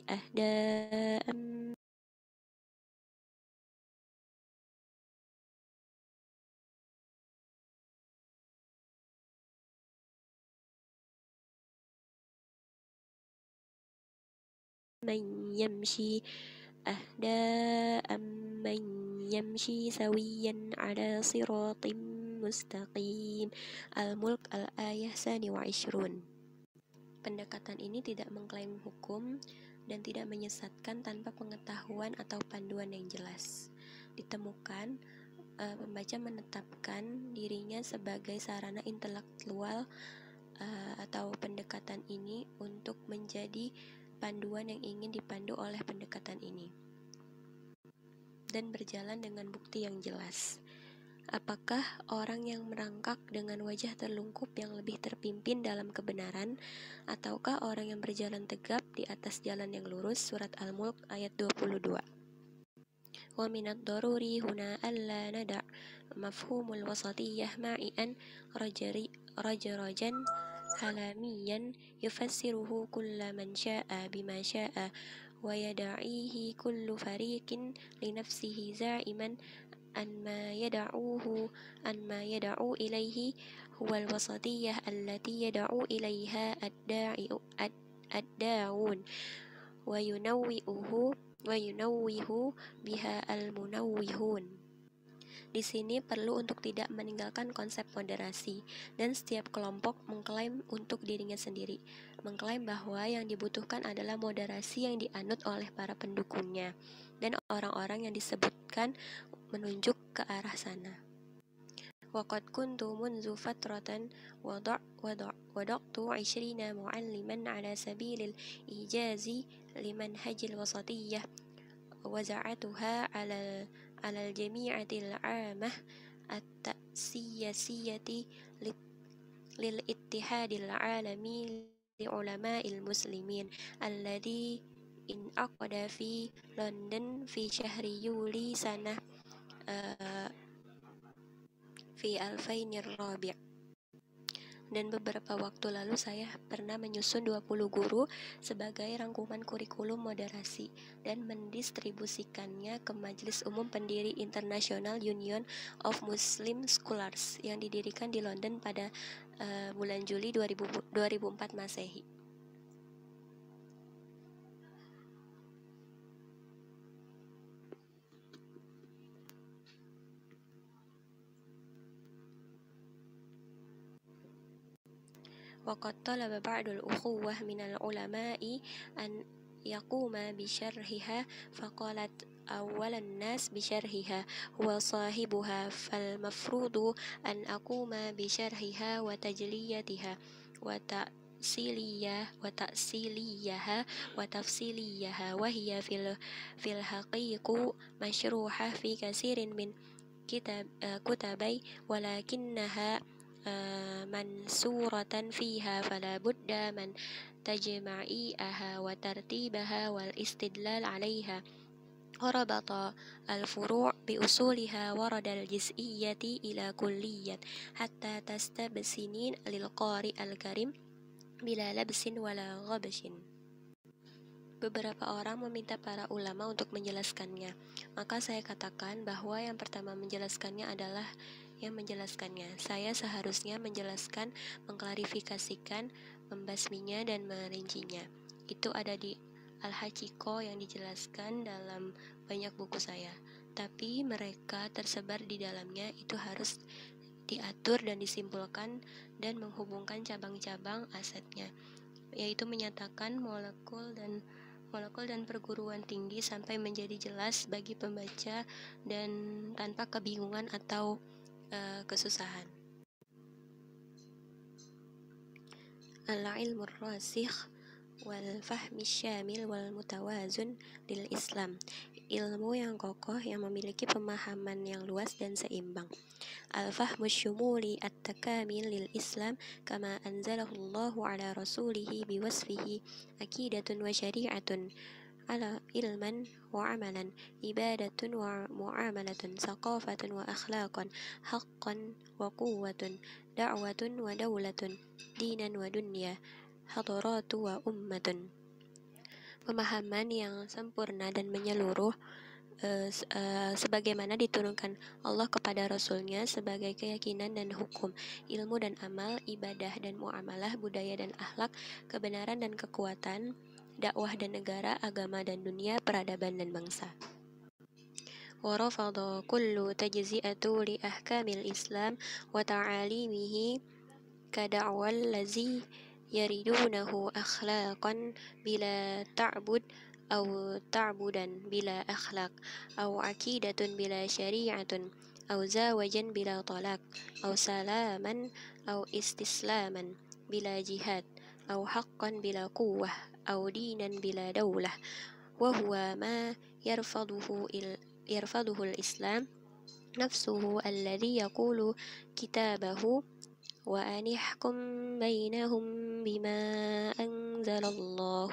أهداء من يمشي أهداء من يمشي سويا على صراط mustaqim. Al-Mulk al-ayah 22. Pendekatan ini tidak mengklaim hukum dan tidak menyesatkan tanpa pengetahuan atau panduan yang jelas. Ditemukan, pembaca menetapkan dirinya sebagai sarana intelektual atau pendekatan ini untuk menjadi panduan yang ingin dipandu oleh pendekatan ini dan berjalan dengan bukti yang jelas. Apakah orang yang merangkak dengan wajah terlungkup yang lebih terpimpin dalam kebenaran, ataukah orang yang berjalan tegap di atas jalan yang lurus? Surat Al-Mulk ayat 22. Wa minad daruri huna alla nada' mafhumul wasatiyah ma'ian rajarajan halamiyan yufassiruhu kulla man sya'a bima sya'a wa yada'ihi kullu fariqin linafsihi za'iman أن ما يدعو إليه هو الوسطية التي يدعو إليها الداعون وينوه بها المنوهون. Di sini perlu untuk tidak meninggalkan konsep moderasi, dan setiap kelompok mengklaim untuk dirinya sendiri, mengklaim bahwa yang dibutuhkan adalah moderasi yang dianut oleh para pendukungnya, dan orang-orang yang disebutkan menunjuk ke arah sana. Waqad kuntu munzu fatratan wada'tu 20 mu'alliman ala sabilil ijazi limanhajil wasatiyah waza'atuha ala al-jami'atil 'amah at-ta'siyasiyati lil ittihadil 'alami li ulama'il muslimin alladhi inaqada fi London fi syahri Yuli sanah fi 2004. Dan beberapa waktu lalu saya pernah menyusun 20 guru sebagai rangkuman kurikulum moderasi dan mendistribusikannya ke Majelis Umum Pendiri International Union of Muslim Scholars yang didirikan di London pada bulan Juli 2004 Masehi. وقد طلب بعض الأخوة من العلماء أن يقوم بشرحها فقالت أول الناس بشرحها هو صاحبها فالمفروض أن أقوم بشرحها وتجليتها وتفصيليها وهي في الحقيقة مشروحة في كثير من كتبي ولكنها منصورة فيها فلا بد من تجميعها وترتيبها والاستدلال عليها وربط الفروع بأصولها ورد الجزئية إلى كلية حتى تستبسنين للقارئ الكريم بلا لبس ولا غبش. Beberapa orang meminta para ulama untuk menjelaskannya. Maka saya katakan bahwa yang pertama menjelaskannya adalah yang menjelaskannya. Saya seharusnya menjelaskan, mengklarifikasikan, membasminya, dan merincinya. Itu ada di Al-Haqiko yang dijelaskan dalam banyak buku saya. Tapi mereka tersebar di dalamnya, itu harus diatur dan disimpulkan dan menghubungkan cabang-cabang asetnya, yaitu menyatakan molekul dan perguruan tinggi sampai menjadi jelas bagi pembaca dan tanpa kebingungan atau kesusahan. Al-ilmu rasikh wal fahmi syamil wal mutawazun lil Islam. Ilmu yang kokoh yang memiliki pemahaman yang luas dan seimbang. Al-fahmu syumuli at-takamil lil Islam kama anzalahu Allahu ala rasulihi biwasfihi aqidatun wa syari'atun ala ilman wa amalan ibadatun wa muamalatun saqafatun wa akhlaqan haqqan wa quwwatun da'watun wa dawlatun dinan wa dunya hadaratu wa ummatun. pemahaman yang sempurna dan menyeluruh sebagaimana diturunkan Allah kepada Rasul-Nya sebagai keyakinan dan hukum, ilmu dan amal, ibadah dan muamalah, budaya dan akhlak, kebenaran dan kekuatan, dakwah dan negara, agama dan dunia, peradaban dan bangsa. ورفض كل تجزئة لأحكام الإسلام وتعاليمه كدعوى الذي يريدونه أخلاقا بلا تعبد أو تعبدا بلا أخلاق أو عقيدة بلا شريعة أو زواجا بلا طلاق أو سلاما أو استسلاما بلا جهاد أو حقا بلا قوة أو دينا بلا دولة وهو ما يرفضه الإسلام نفسه الذي يقول كتابه وأن يحكم بينهم بما أنزل الله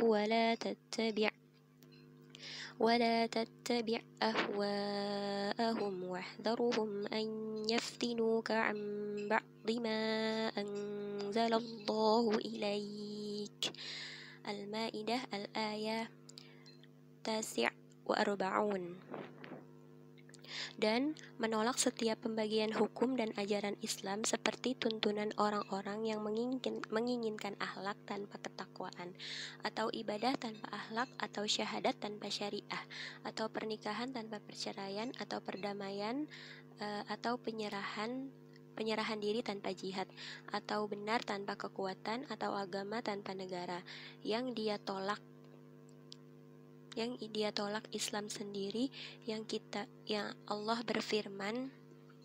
ولا تتبع أهواءهم واحذرهم أن يفتنوك عن بعض ما أنزل الله إليك. المائدة الآية 49. Dan menolak setiap pembagian hukum dan ajaran Islam seperti tuntunan orang-orang yang menginginkan akhlak tanpa ketakwaan, atau ibadah tanpa akhlak, atau syahadat tanpa syariah, atau pernikahan tanpa perceraian, atau perdamaian, atau penyerahan diri tanpa jihad, atau benar tanpa kekuatan, atau agama tanpa negara. Yang dia tolak Islam sendiri, yang Allah berfirman,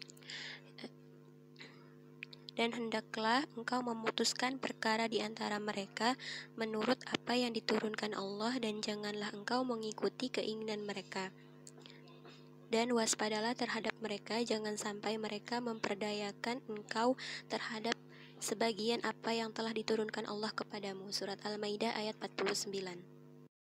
dan hendaklah engkau memutuskan perkara di antara mereka menurut apa yang diturunkan Allah, dan janganlah engkau mengikuti keinginan mereka. Dan waspadalah terhadap mereka, jangan sampai mereka memperdayakan engkau terhadap sebagian apa yang telah diturunkan Allah kepadamu. Surat Al-Maidah ayat 49.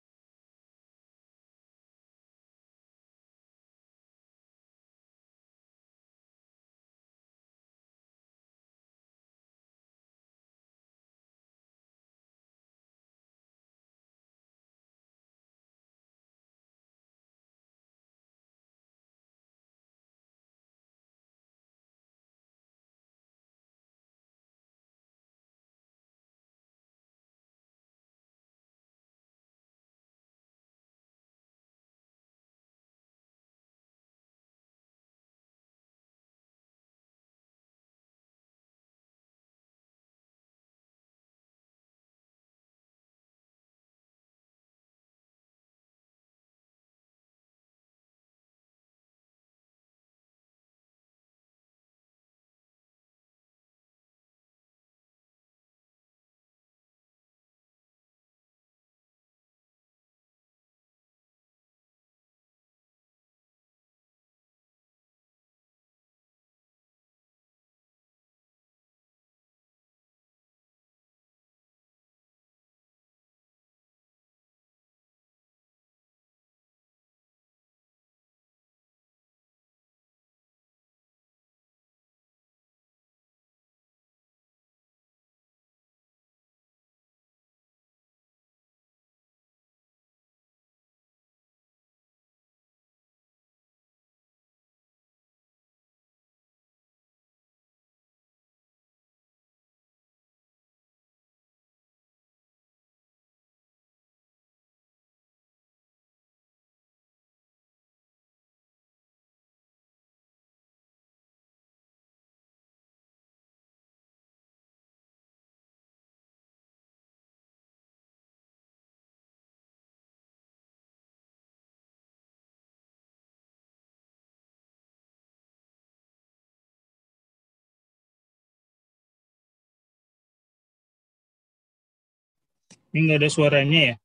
Ini nggak ada suaranya ya?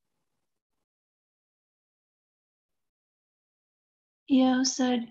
Iya, Ustaz.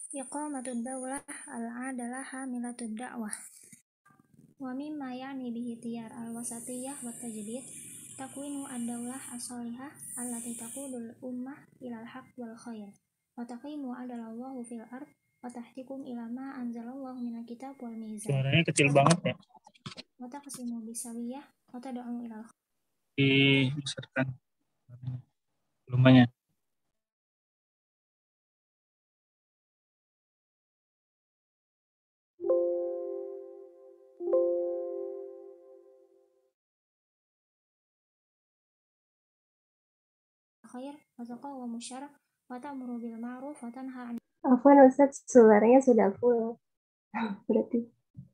Iqamatud daulah al-adalah hamilatud da'wah. Wa mimma ya'ni bihi tiyar al-wasatiyah wa tajdid takwinu ad-daulah as-salihah allati taqudul ummah ilal haq wal khair wa taqimu adalallahu fil ard wa tahtikum ila ma anzalallahu minal kitab wal mizan Suaranya kecil banget ya. wa taqsimu bisawiyah wa tad'u ilal Dibesarkan volumenya. khair wa taqawwamu syarr wa ta'muru bil ma'ruf wa tanha 'anil Afwan Ustaz, suaranya sudah full. Berarti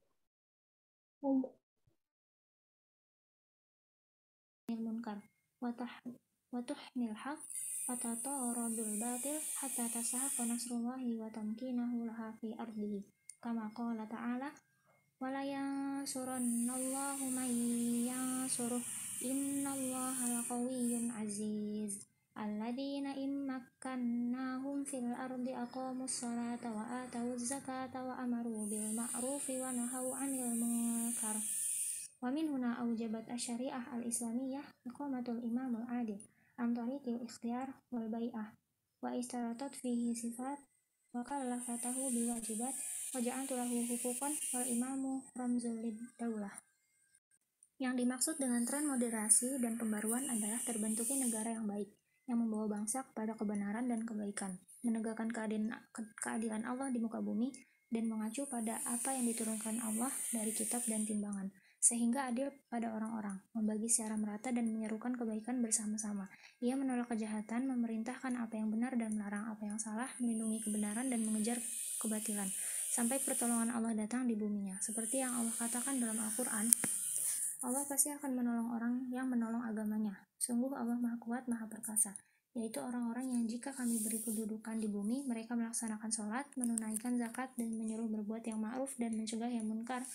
munkar wa tuhmil haq wa tataradul batil hatta tasahaqqa nasrullahi wa tamkinahu laha fi ardihi kama qala ta'ala wala yansurannallahu man yansuruh innallaha laqawiyyun aziz alladzina immakkannahum fil ardi aqamus salata wa atawuz zakata wa amaru bil ma'rufi wa nahaw 'anil munkar. Wa min huna aujabat asy-syari'ah al-islamiyah iqamatul imamul adil an tariqil ikhtiyar wal bai'ah wa istaratat fihi sifat wa kallafatahu biwajibat wa ja'altu lahu huquqan wal imamu ramzul daulah. Yang dimaksud dengan tren moderasi dan pembaruan adalah terbentuknya negara yang baik, yang membawa bangsa kepada kebenaran dan kebaikan, menegakkan keadilan Allah di muka bumi, dan mengacu pada apa yang diturunkan Allah dari kitab dan timbangan, sehingga adil pada orang-orang, membagi secara merata dan menyerukan kebaikan bersama-sama. Ia menolak kejahatan, memerintahkan apa yang benar dan melarang apa yang salah, melindungi kebenaran dan mengejar kebatilan, sampai pertolongan Allah datang di buminya. Seperti yang Allah katakan dalam Al-Quran, Allah pasti akan menolong orang yang menolong agamanya. Sungguh Allah Maha Kuat, Maha Perkasa, yaitu orang-orang yang jika kami beri kedudukan di bumi, mereka melaksanakan sholat, menunaikan zakat, dan menyuruh berbuat yang ma'ruf dan mencegah yang munkar.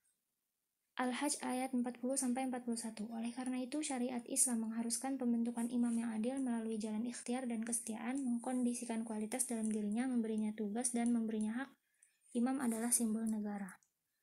Al-Hajj ayat 40-41. Oleh karena itu, syariat Islam mengharuskan pembentukan imam yang adil melalui jalan ikhtiar dan kesetiaan, mengkondisikan kualitas dalam dirinya, memberinya tugas, dan memberinya hak. Imam adalah simbol negara.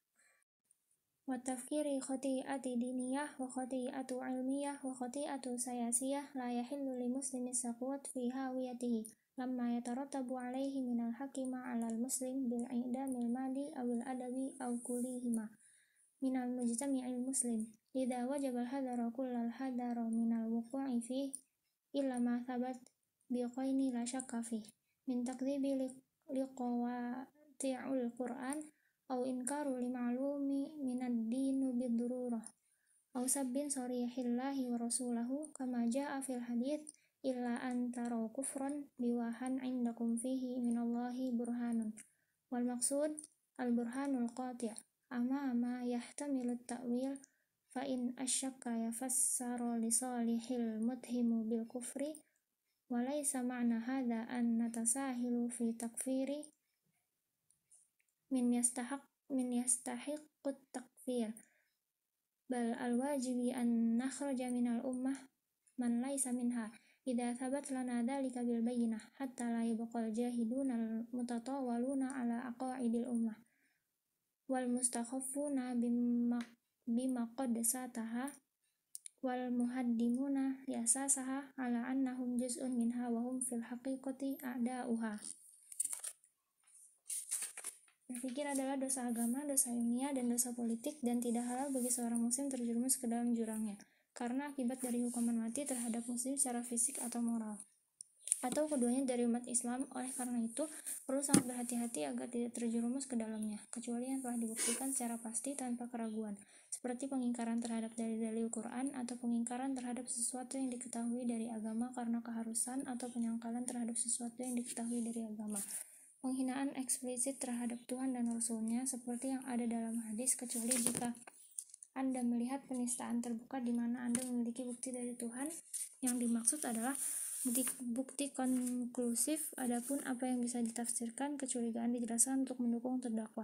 Wa tafkiri khati'ati diniyah wa khati'atu ilmiyah wa khati'atu sayasiyah la yahillu li muslimi saqwat fi hawiyatihi lamma yatarattabu alaihi minal haqqi ma'alal muslim bil i'damil mali awil adabi aw kulihima minal mujtami'il muslim lidha wajabal hadara kullal hadara minal wuqu'i fih illa ma thabat biqaini la syakka fih min takdzibi liqawati'ul Qur'an aw inkaru li ma'lumi minad dinu bidururah aw sabbin sarihillahi wa rasulahu kama ja'a fil hadith illa an taraw kufran biwahan indakum fihi minallahi burhanun wal maqsud al burhanul qati' amma ma yahtamilu ta'wil fa in asyakka yafassaru li salihil muthimu bil kufri wa laysa ma'na hadha an natasahilu fi takfiri min yastahiqqut takfir bal al-wajibi an nakhraja minal ummah man laysa minha idza thabat lana dhalika bil bayyinah hatta la yabqal jahidunal mutatawaluna ala aqaidil ummah wal mustakhaffuna bima qad sataha wal muhaddimuna yasasaha ala annahum juz'un minha wa hum fil haqiqati a'da'uha. Berpikir adalah dosa agama, dosa ilmiah, dan dosa politik, dan tidak halal bagi seorang muslim terjerumus ke dalam jurangnya, karena akibat dari hukuman mati terhadap muslim secara fisik atau moral, atau keduanya dari umat Islam. Oleh karena itu, perlu sangat berhati-hati agar tidak terjerumus ke dalamnya, kecuali yang telah dibuktikan secara pasti tanpa keraguan, seperti pengingkaran terhadap dalil-dalil Quran, atau pengingkaran terhadap sesuatu yang diketahui dari agama karena keharusan, atau penyangkalan terhadap sesuatu yang diketahui dari agama. Penghinaan eksplisit terhadap Tuhan dan Rasul-Nya seperti yang ada dalam hadis, kecuali jika Anda melihat penistaan terbuka di mana Anda memiliki bukti dari Tuhan. Yang dimaksud adalah bukti konklusif. Adapun apa yang bisa ditafsirkan, kecurigaan dijelaskan untuk mendukung terdakwa.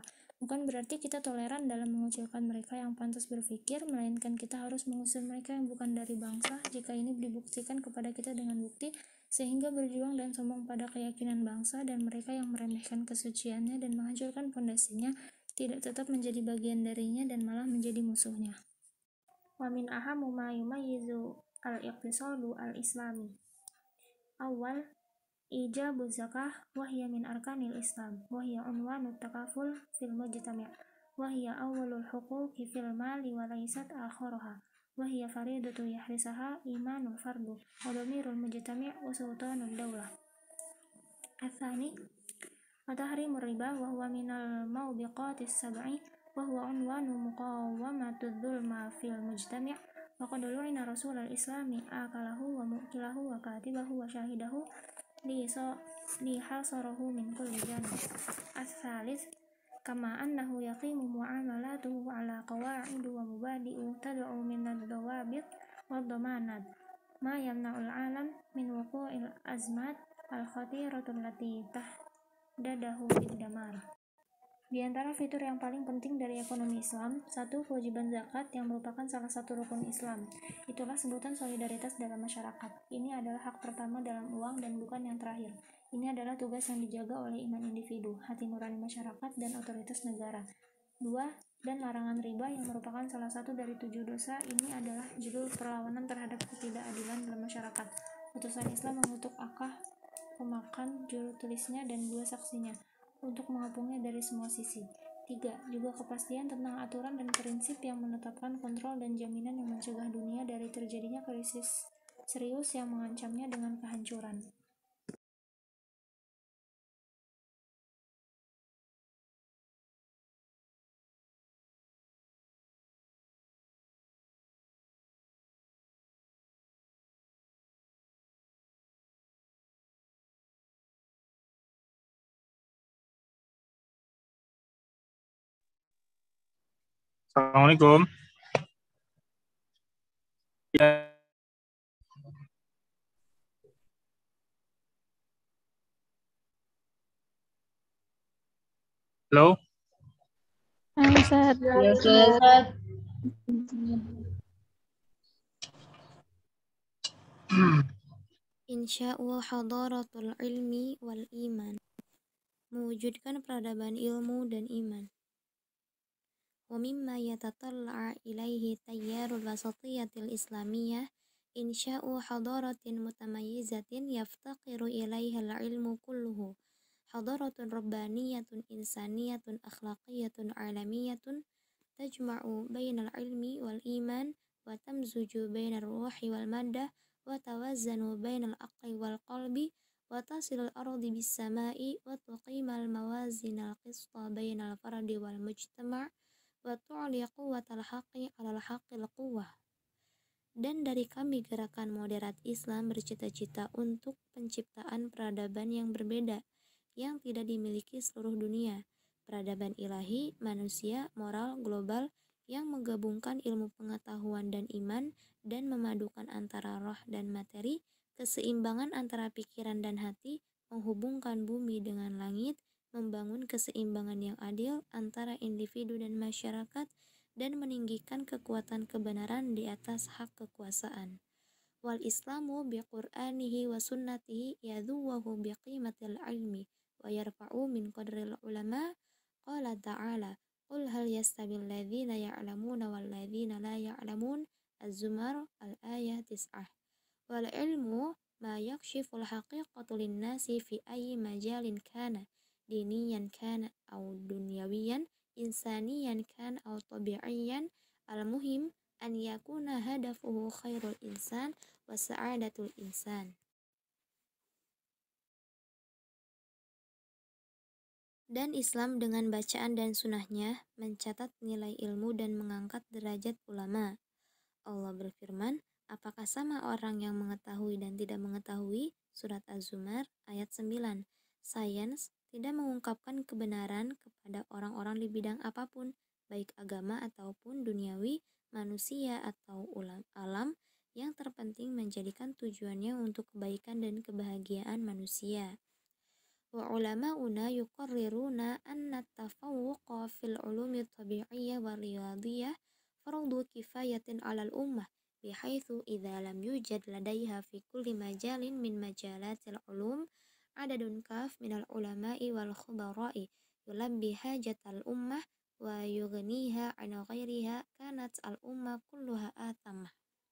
Bukan berarti kita toleran dalam mengucilkan mereka yang pantas berpikir, melainkan kita harus mengusir mereka yang bukan dari bangsa jika ini dibuktikan kepada kita dengan bukti, sehingga berjuang dan sombong pada keyakinan bangsa, dan mereka yang meremehkan kesuciannya dan menghancurkan pondasinya tidak tetap menjadi bagian darinya dan malah menjadi musuhnya. Wa min ahamu ma yumayyizu al-iqtisadu al-islami. Awal, ijabu zakah wahya min arkanil islam wahya unwanu takaful fil mujtami' wahya awalul huquqi fil mali wa laysat akharuha wahya faridatu yahrisaha imanul fardu wa dhamirul mujtami' wa sultanul daulah. Athani, watahrimur riba wa huwa minal mawbiqatis sab'i wa huwa unwanu muqawamatud dhulma fil mujtami' wa qad lu'ina rasulul islami akalahu wa mu'kilahu wa katibahu wa syahidahu lihasarahu min kulli janib. As-salis, kama annahu yaqimu muamalatuhu ala qawa'idu wa mubadi'u tad'u min ad-dawabit wa dhamanat ma yamna'ul alam min wuqu'il azmat al-khatiratul lati tahdadahu bid-damar. Di antara fitur yang paling penting dari ekonomi Islam, satu, kewajiban zakat yang merupakan salah satu rukun Islam. Itulah sebutan solidaritas dalam masyarakat. Ini adalah hak pertama dalam uang dan bukan yang terakhir. Ini adalah tugas yang dijaga oleh iman individu, hati nurani masyarakat, dan otoritas negara. Dua, dan larangan riba yang merupakan salah satu dari 7 dosa ini adalah judul perlawanan terhadap ketidakadilan dalam masyarakat. Utusan Islam mengutuk akah pemakan juru tulisnya dan 2 saksinya untuk mengepungnya dari semua sisi. 3. Juga kepastian tentang aturan dan prinsip yang menetapkan kontrol dan jaminan yang mencegah dunia dari terjadinya krisis serius yang mengancamnya dengan kehancuran. Assalamualaikum. Ya. Halo. Ustaz. Insya'u hadaratul ilmi wal iman. Mewujudkan peradaban ilmu dan iman. Wa mimma yatatalla'a ilaihi tayyarul wasatiyatil islamiyah insya'u hadaratin mutamayyizatin yaftaqiru ilaihal ilmu kulluhu. Hadaratun rabbaniyatun insaniyatun akhlaqiyatun alamiyatun tajma'u bainal ilmi wal iman wa tamzuju bainar ruhi wal maddah wa tawazzanu bainal aqli wal qalbi wa tasilul ardi bis sama'i wa tuqimal mawazinal qista bainal fardi wal mujtama' wa tu'li quwwatal haqqi 'alal haqqil quwwah. Dan dari kami gerakan moderat Islam bercita-cita untuk penciptaan peradaban yang berbeda yang tidak dimiliki seluruh dunia, peradaban ilahi, manusia, moral, global yang menggabungkan ilmu pengetahuan dan iman dan memadukan antara roh dan materi, keseimbangan antara pikiran dan hati, menghubungkan bumi dengan langit, membangun keseimbangan yang adil antara individu dan masyarakat, dan meninggikan kekuatan kebenaran di atas hak kekuasaan. Wal Islamu biqur'anihi wa sunnatihi yadhuwahu biqimatil ilmi wa yarfa'u min qadril ulama. Qala ta'ala qul hal yastabil ladzina ya'lamuna wal ladzina la ya'lamun. Az-Zumar al-ayah 9. Wal ilmu ma yakshiful haqiqatu linnasi fi ayyi majalin kana diniyan kana au dunyawiyan insaniyan kan au tabi'iyan. Al-muhim an yakuna hadafuhu khairul insan wa sa'adatul insan. Dan Islam dengan bacaan dan sunnahnya mencatat nilai ilmu dan mengangkat derajat ulama. Allah berfirman, apakah sama orang yang mengetahui dan tidak mengetahui? Surat Az-Zumar ayat 9. Sains tidak mengungkapkan kebenaran kepada orang-orang di bidang apapun, baik agama ataupun duniawi, manusia atau alam. Yang terpenting menjadikan tujuannya untuk kebaikan dan kebahagiaan manusia. وعلماؤنا يقررون أن التفوق في العلوم الطبيعية والرياضية فرض كفاية على الأمة، بحيث إذا لم يوجد لديها في كل مجال من مجالات العلوم عدد كاف من العلماء والخبراء يلبي حاجة الأمة ويغنيها عن غيرها، كانت الأمة كلها آثمة.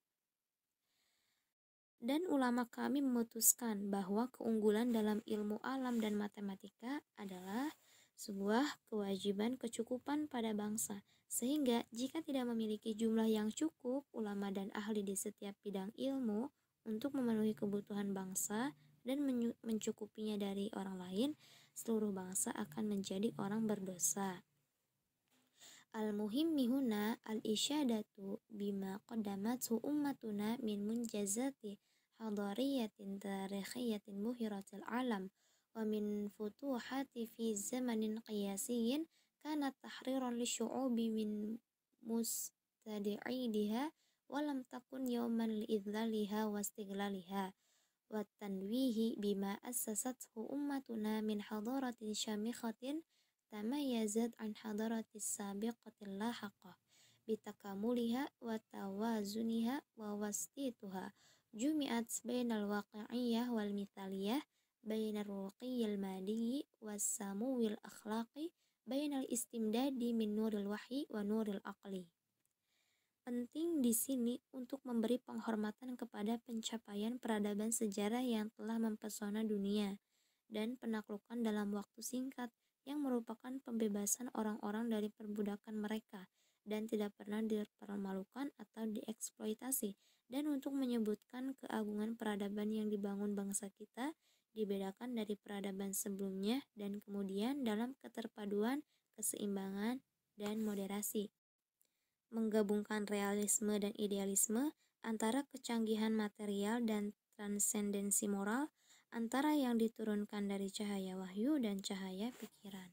Dan ulama kami memutuskan bahwa keunggulan dalam ilmu alam dan matematika adalah sebuah kewajiban kecukupan pada bangsa, sehingga jika tidak memiliki jumlah yang cukup ulama dan ahli di setiap bidang ilmu untuk memenuhi kebutuhan bangsa dan mencukupinya dari orang lain, seluruh bangsa akan menjadi orang berdosa. Al-muhimmi huna al-isyadatu bima qaddamathu ummatuna min munjazati hadariyatin tarikhiyatin muhiratil alam wa min futuhati fi zamanin qiyasiyin kanat tahriran lisyu'ubi min mustadi'idiha wa lam takun yawman li'idlaliha wa istiglaliha wa tanwihi bima assasathu ummatuna min hadaratin syamikhatin tamayyazat an hadaratis sabiqatil lahaqah bitakamuliha wa tawazuniha wa wastituha jumi'at bainal waqi'iyah wal mithaliyah bainal ruqiyyil madiyyi was samuwil akhlaqi bainal istimdadi min nuril wahyi wa nuril aqli. Penting di sini untuk memberi penghormatan kepada pencapaian peradaban sejarah yang telah mempesona dunia dan penaklukan dalam waktu singkat yang merupakan pembebasan orang-orang dari perbudakan mereka dan tidak pernah dipermalukan atau dieksploitasi, dan untuk menyebutkan keagungan peradaban yang dibangun bangsa kita dibedakan dari peradaban sebelumnya dan kemudian dalam keterpaduan, keseimbangan, dan moderasi. Menggabungkan realisme dan idealisme, antara kecanggihan material dan transendensi moral, antara yang diturunkan dari cahaya wahyu dan cahaya pikiran.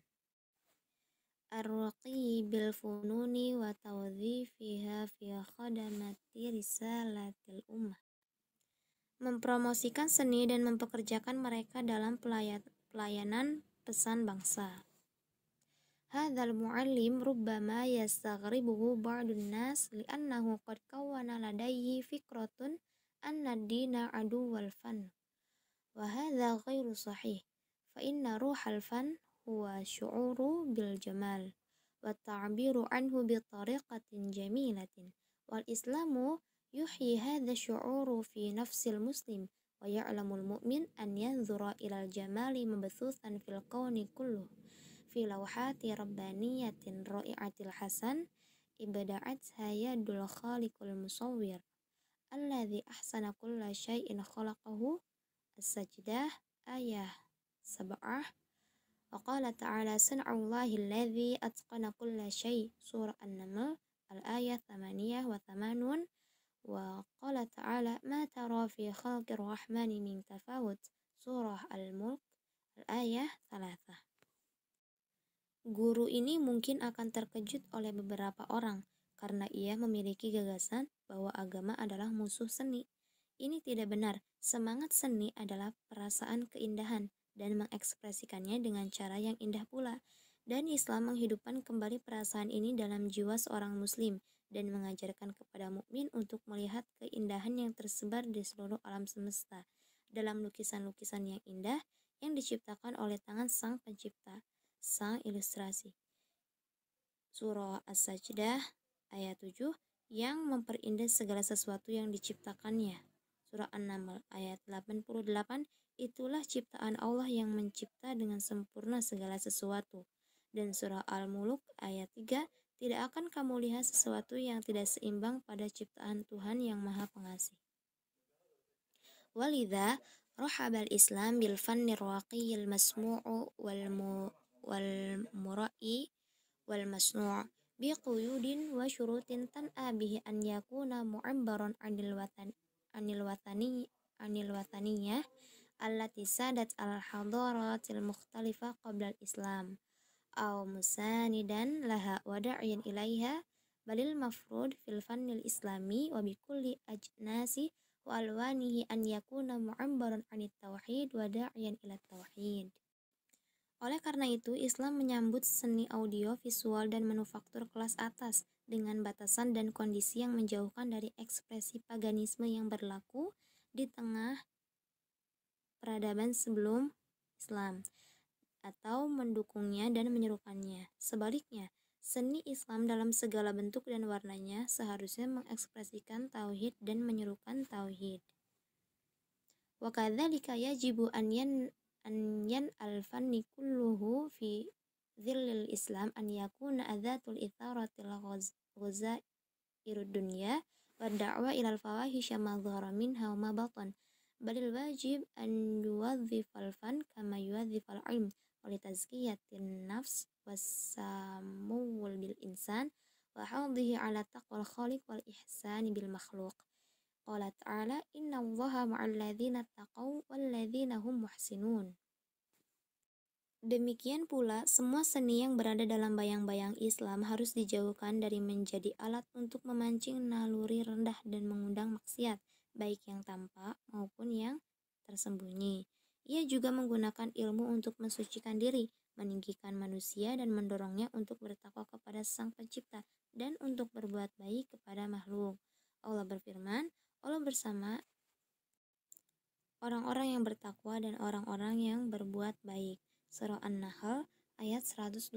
Ar-ruqi bil fununi wa tawdhifiha fi khadamati risalatil ummah. Mempromosikan seni dan mempekerjakan mereka dalam pelayanan pesan bangsa. Hadzal muallim rubbama yastaghribuhu ba'dun nas li'annahu qad kawwana ladayhi fikratun anna ad-dina aduwwal fan. Wa hadza ghairu sahih. Fa inna ruhal fan huwa syu'uru bil jamal wa ta'biru anhu bi tariqatin jamilatin. Wal islamu yuhyi hadza syu'uru fi nafsil muslim wa ya'lamul mu'min an yanzura ilal jamali mabthuthan fil kauni kulluh fi lawhati rabbaniyatin ra'iatil hasan ibada'at hayadul khaliqul musawwir alladhi ahsana kulla syai'in khalaqahu. As-Sajdah ayah 7. Wa qala ta'ala san'ullahi alladhi atqana kulla syai' surah An-Naml al-ayah 88. Wa qala ta'ala ma tara fi khalqir rahmani min tafawut surah Al-Mulk al-ayah 3. Guru ini mungkin akan terkejut oleh beberapa orang karena ia memiliki gagasan bahwa agama adalah musuh seni. Ini tidak benar. Semangat seni adalah perasaan keindahan dan mengekspresikannya dengan cara yang indah pula. Dan Islam menghidupkan kembali perasaan ini dalam jiwa seorang muslim dan mengajarkan kepada mukmin untuk melihat keindahan yang tersebar di seluruh alam semesta dalam lukisan-lukisan yang indah yang diciptakan oleh tangan sang pencipta, sang ilustrasi. Surah As-Sajdah ayat 7 yang memperindah segala sesuatu yang diciptakannya. Surah An-Naml ayat 88, itulah ciptaan Allah yang mencipta dengan sempurna segala sesuatu. Dan surah Al-Mulk ayat 3, tidak akan kamu lihat sesuatu yang tidak seimbang pada ciptaan Tuhan yang Maha Pengasih. Walidha rohabal Islam bil fanni raqiyyil masmu'u wal mura'i wal masnu' bi quyudin wa syurutin tan'a bihi an yakuna mu'abbaran anil wataniyah allati sadat al hadaratil mukhtalifah qabla al Islam aw musanidan laha wa da'iyan ilaiha balil mafrud fil fannil islami wa bi kulli ajnasi wa alwanihi an yakuna mu'abbaran anit tauhid wa da'iyan ila tauhid. Oleh karena itu, Islam menyambut seni audio, visual, dan manufaktur kelas atas dengan batasan dan kondisi yang menjauhkan dari ekspresi paganisme yang berlaku di tengah peradaban sebelum Islam, atau mendukungnya dan menyerukannya. Sebaliknya, seni Islam dalam segala bentuk dan warnanya seharusnya mengekspresikan tauhid dan menyerukan tauhid. Wa kadzalika yajibu an al-fanni kulluhu fi dhillil Islam an yakuna adzatul itharatil ghazairud dunya wa da'wa ilal fawahisha ma dhahara minha wa ma batan balil wajib an yuwadhifal fan kama yuwadhifal ilm wa litazkiyatin nafs wassamuwul bil insan wa hawdihi ala taqwal khaliq wal ihsani bil makhluq. Qala ta'ala innallaha ma'al ladzina taqaw wal ladzina hum muhsinun. Demikian pula, semua seni yang berada dalam bayang-bayang Islam harus dijauhkan dari menjadi alat untuk memancing naluri rendah dan mengundang maksiat, baik yang tampak maupun yang tersembunyi. Ia juga menggunakan ilmu untuk mensucikan diri, meninggikan manusia dan mendorongnya untuk bertakwa kepada Sang Pencipta dan untuk berbuat baik kepada makhluk. Allah berfirman, Allah bersama orang-orang yang bertakwa dan orang-orang yang berbuat baik. Surah An-Nahl ayat 128.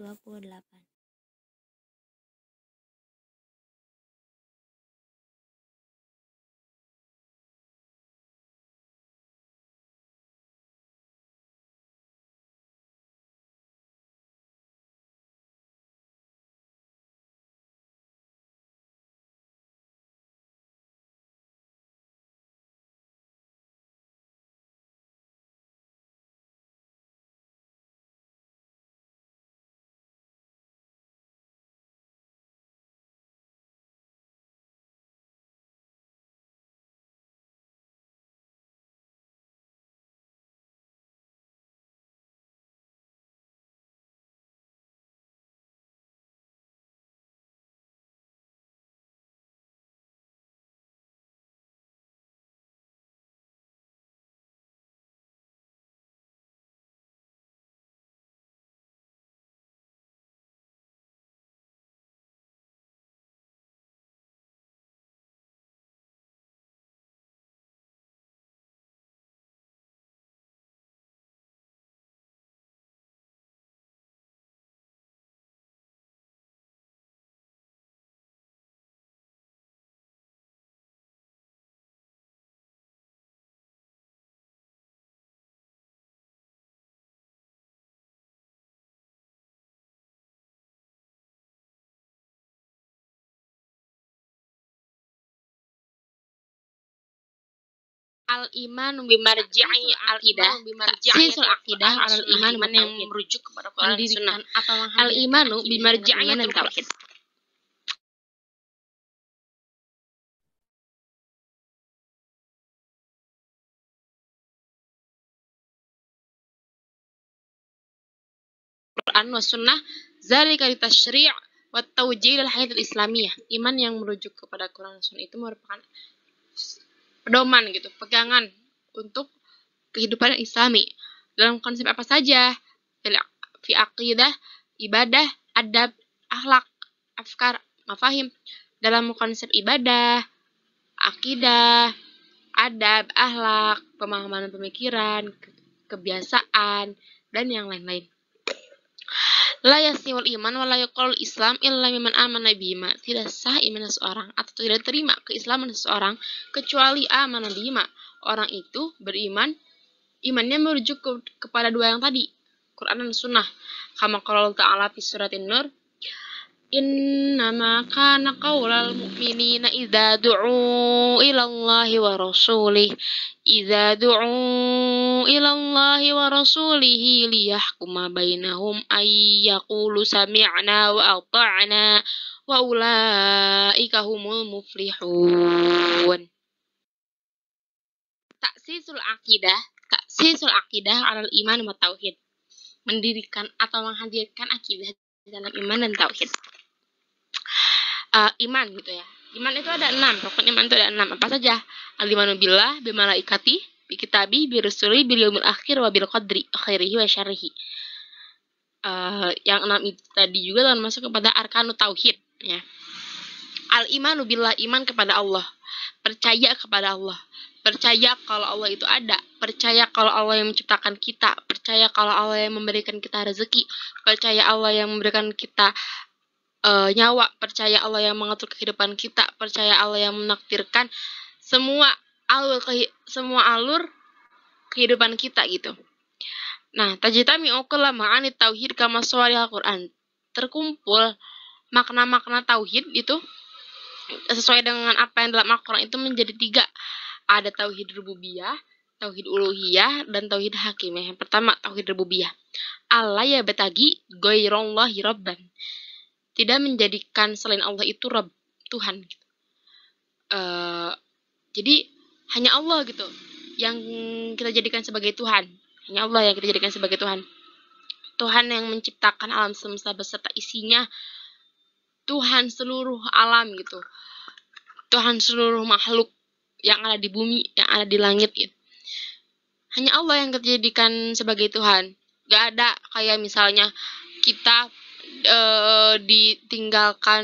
Al-imanu bimarji'i al-idah, taksisul aqidah al-iman yang merujuk kepada Quran dan Sunnah. Al-imanu bimarji'i al-tauhid. Quran wa Sunnah, zalika litashri' wa tawjih al-hayat al-islamiyah. Iman yang merujuk kepada Quran dan Sunnah itu merupakan pedoman gitu, pegangan untuk kehidupan Islami dalam konsep apa saja, fi aqidah, ibadah, adab, akhlak, afkar, mafahim. Dalam konsep ibadah, akidah, adab, akhlak, pemahaman pemikiran, kebiasaan, dan yang lain-lain. La yasiwal iman wa la yuqal Islam illa mimman amana bihima. Tidak sah iman seseorang atau tidak terima keislaman seseorang kecuali amana bihima. Orang itu beriman, imannya merujuk kepada dua yang tadi, Quran dan Sunnah. Kama qala Ta'ala fi suratin Nur, innama kana qaulal mu'minina idza du'u ila Allahi wa rasulih liyahkuma bainahum ay yaqulu sami'na wa ata'na wa ulaika humul muflihun. Taksisul aqidah alal iman wa tauhid. Mendirikan atau menghadirkan akidah dalam iman dan tauhid. Iman gitu ya. Iman itu ada 6, rukun iman itu ada 6. Apa saja? Al-imanu billah, bi malaikati, bi kitabi, bi rusuli, bil yaumil akhir wa bil qadri khairihi wa syarrihi. yang 6 itu tadi juga termasuk kepada arkanut tauhid ya. Al-imanu billah, iman kepada Allah, percaya kepada Allah, percaya kalau Allah itu ada, percaya kalau Allah yang menciptakan kita, percaya kalau Allah yang memberikan kita rezeki, percaya Allah yang memberikan kita nyawa, percaya Allah yang mengatur kehidupan kita, percaya Allah yang menakdirkan semua alur kehidupan kita gitu. Nah, tajtami ukula ma'ani tauhid kama suwaril Al-Qur'an. Terkumpul makna-makna tauhid itu sesuai dengan apa yang dalam Al-Qur'an itu menjadi 3. Ada tauhid rububiyah, tauhid uluhiyah, dan tauhid hakimiyah. Yang pertama, tauhid rububiyah. Allah ya betagi ghairallahi rabban. Tidak menjadikan selain Allah itu Rabb, Tuhan gitu. Jadi hanya Allah gitu yang kita jadikan sebagai Tuhan. Hanya Allah yang kita jadikan sebagai Tuhan. Tuhan yang menciptakan alam semesta beserta isinya. Tuhan seluruh alam gitu. Tuhan seluruh makhluk yang ada di bumi, yang ada di langit gitu. Hanya Allah yang kita jadikan sebagai Tuhan. Gak ada kayak misalnya kita ditinggalkan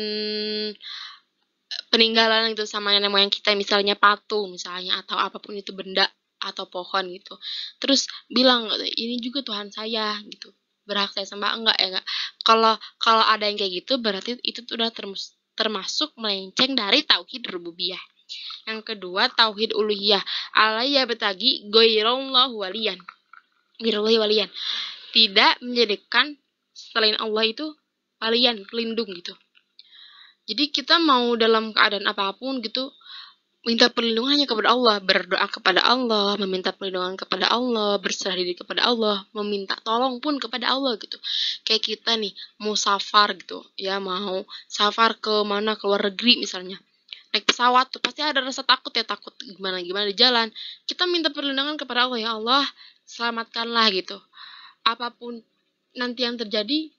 peninggalan itu sama nenek moyang kita, misalnya patung misalnya, atau apapun itu benda atau pohon gitu. Terus bilang ini juga Tuhan saya gitu. Berhak saya sembah, enggak ya enggak. Kalau ada yang kayak gitu berarti itu sudah termasuk melenceng dari tauhid rububiyah. Yang kedua, tauhid uluhiyah. Alaya betagi ghairallahu waliyan. Ghairallahi waliyan. Tidak menjadikan selain Allah itu waliyan, pelindung gitu. Jadi kita mau dalam keadaan apapun gitu, minta perlindungannya kepada Allah, berdoa kepada Allah, meminta perlindungan kepada Allah, berserah diri kepada Allah, meminta tolong pun kepada Allah gitu. Kayak kita nih mau safar gitu, ya mau safar ke mana, ke luar negeri misalnya, naik pesawat tuh pasti ada rasa takut ya, takut gimana di jalan. Kita minta perlindungan kepada Allah, ya Allah selamatkanlah gitu. Apapun nanti yang terjadi,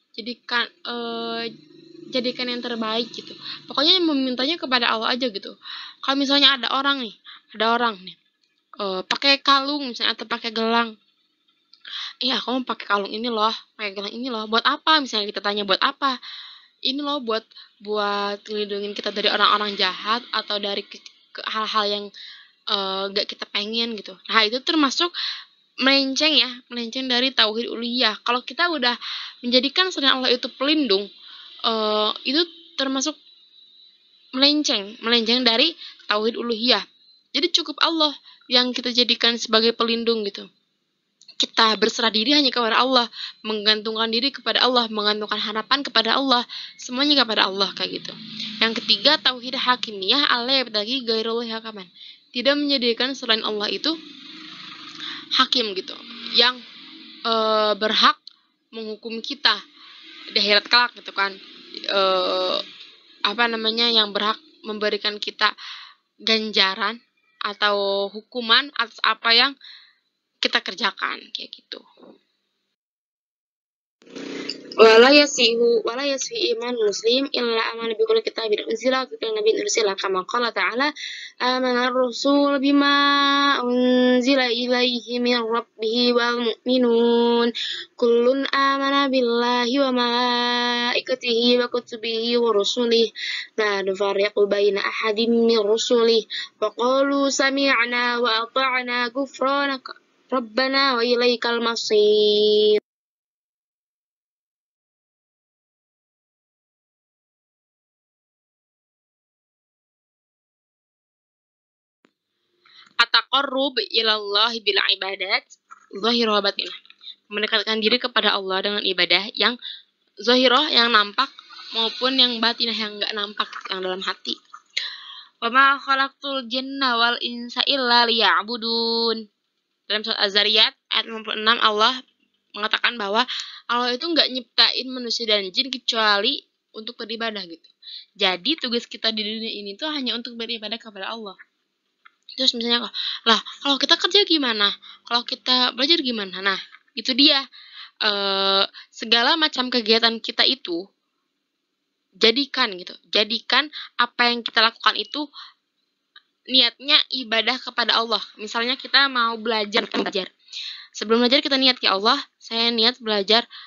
jadikan yang terbaik gitu. Pokoknya memintanya kepada Allah aja gitu. Kalau misalnya ada orang nih pakai kalung misalnya atau pakai gelang, iya kamu pakai kalung ini loh, pakai gelang ini loh, buat apa? Misalnya kita tanya buat apa? Ini loh buat melindungi kita dari orang-orang jahat atau dari hal-hal yang gak kita pengen gitu. Nah itu termasuk melenceng dari tauhid uluhiyah. Kalau kita udah menjadikan selain Allah itu pelindung, itu termasuk melenceng dari tauhid uluhiyah. Jadi cukup Allah yang kita jadikan sebagai pelindung gitu. Kita berserah diri hanya kepada Allah, menggantungkan diri kepada Allah, menggantungkan harapan kepada Allah, semuanya kepada Allah kayak gitu. Yang ketiga, tauhid hakimiyah, Allah yabtaghi ghairullahi hakaman. Tidak menjadikan selain Allah itu hakim gitu, yang berhak menghukum kita di akhirat kelak gitu kan. Yang berhak memberikan kita ganjaran atau hukuman atas apa yang kita kerjakan kayak gitu. Wala yasihu iman muslim illa amana bi kulli kitabin unzila wa kulli nabiyyin ursila kama qala ta'ala amana ar-rasul bima unzila ilaihi min rabbih wal mu'minun kullun amana billahi wa malaikatihi wa kutubihi wa rusulihi la nufarriqu baina ahadin min rusulihi wa qalu sami'na wa ata'na ghufranaka rabbana wa ilaikal masir. At-taqarrub ilallah bil ibadat zahirah wa batinah. Mendekatkan diri kepada Allah dengan ibadah yang zahirah, yang nampak, maupun yang batinah, yang enggak nampak, yang dalam hati. Wa ma khalaqtul jinna wal insa illa liya'budun. Dalam surat Az-Zariyat ayat 56 Allah mengatakan bahwa Allah itu enggak nyiptain manusia dan jin kecuali untuk beribadah gitu. Jadi tugas kita di dunia ini tuh hanya untuk beribadah kepada Allah. Terus misalnya, kalau kita kerja gimana? Kalau kita belajar gimana? Nah, itu dia. Segala macam kegiatan kita itu, jadikan apa yang kita lakukan itu niatnya ibadah kepada Allah. Misalnya kita mau belajar. Sebelum belajar kita niat, ya Allah, saya niat belajar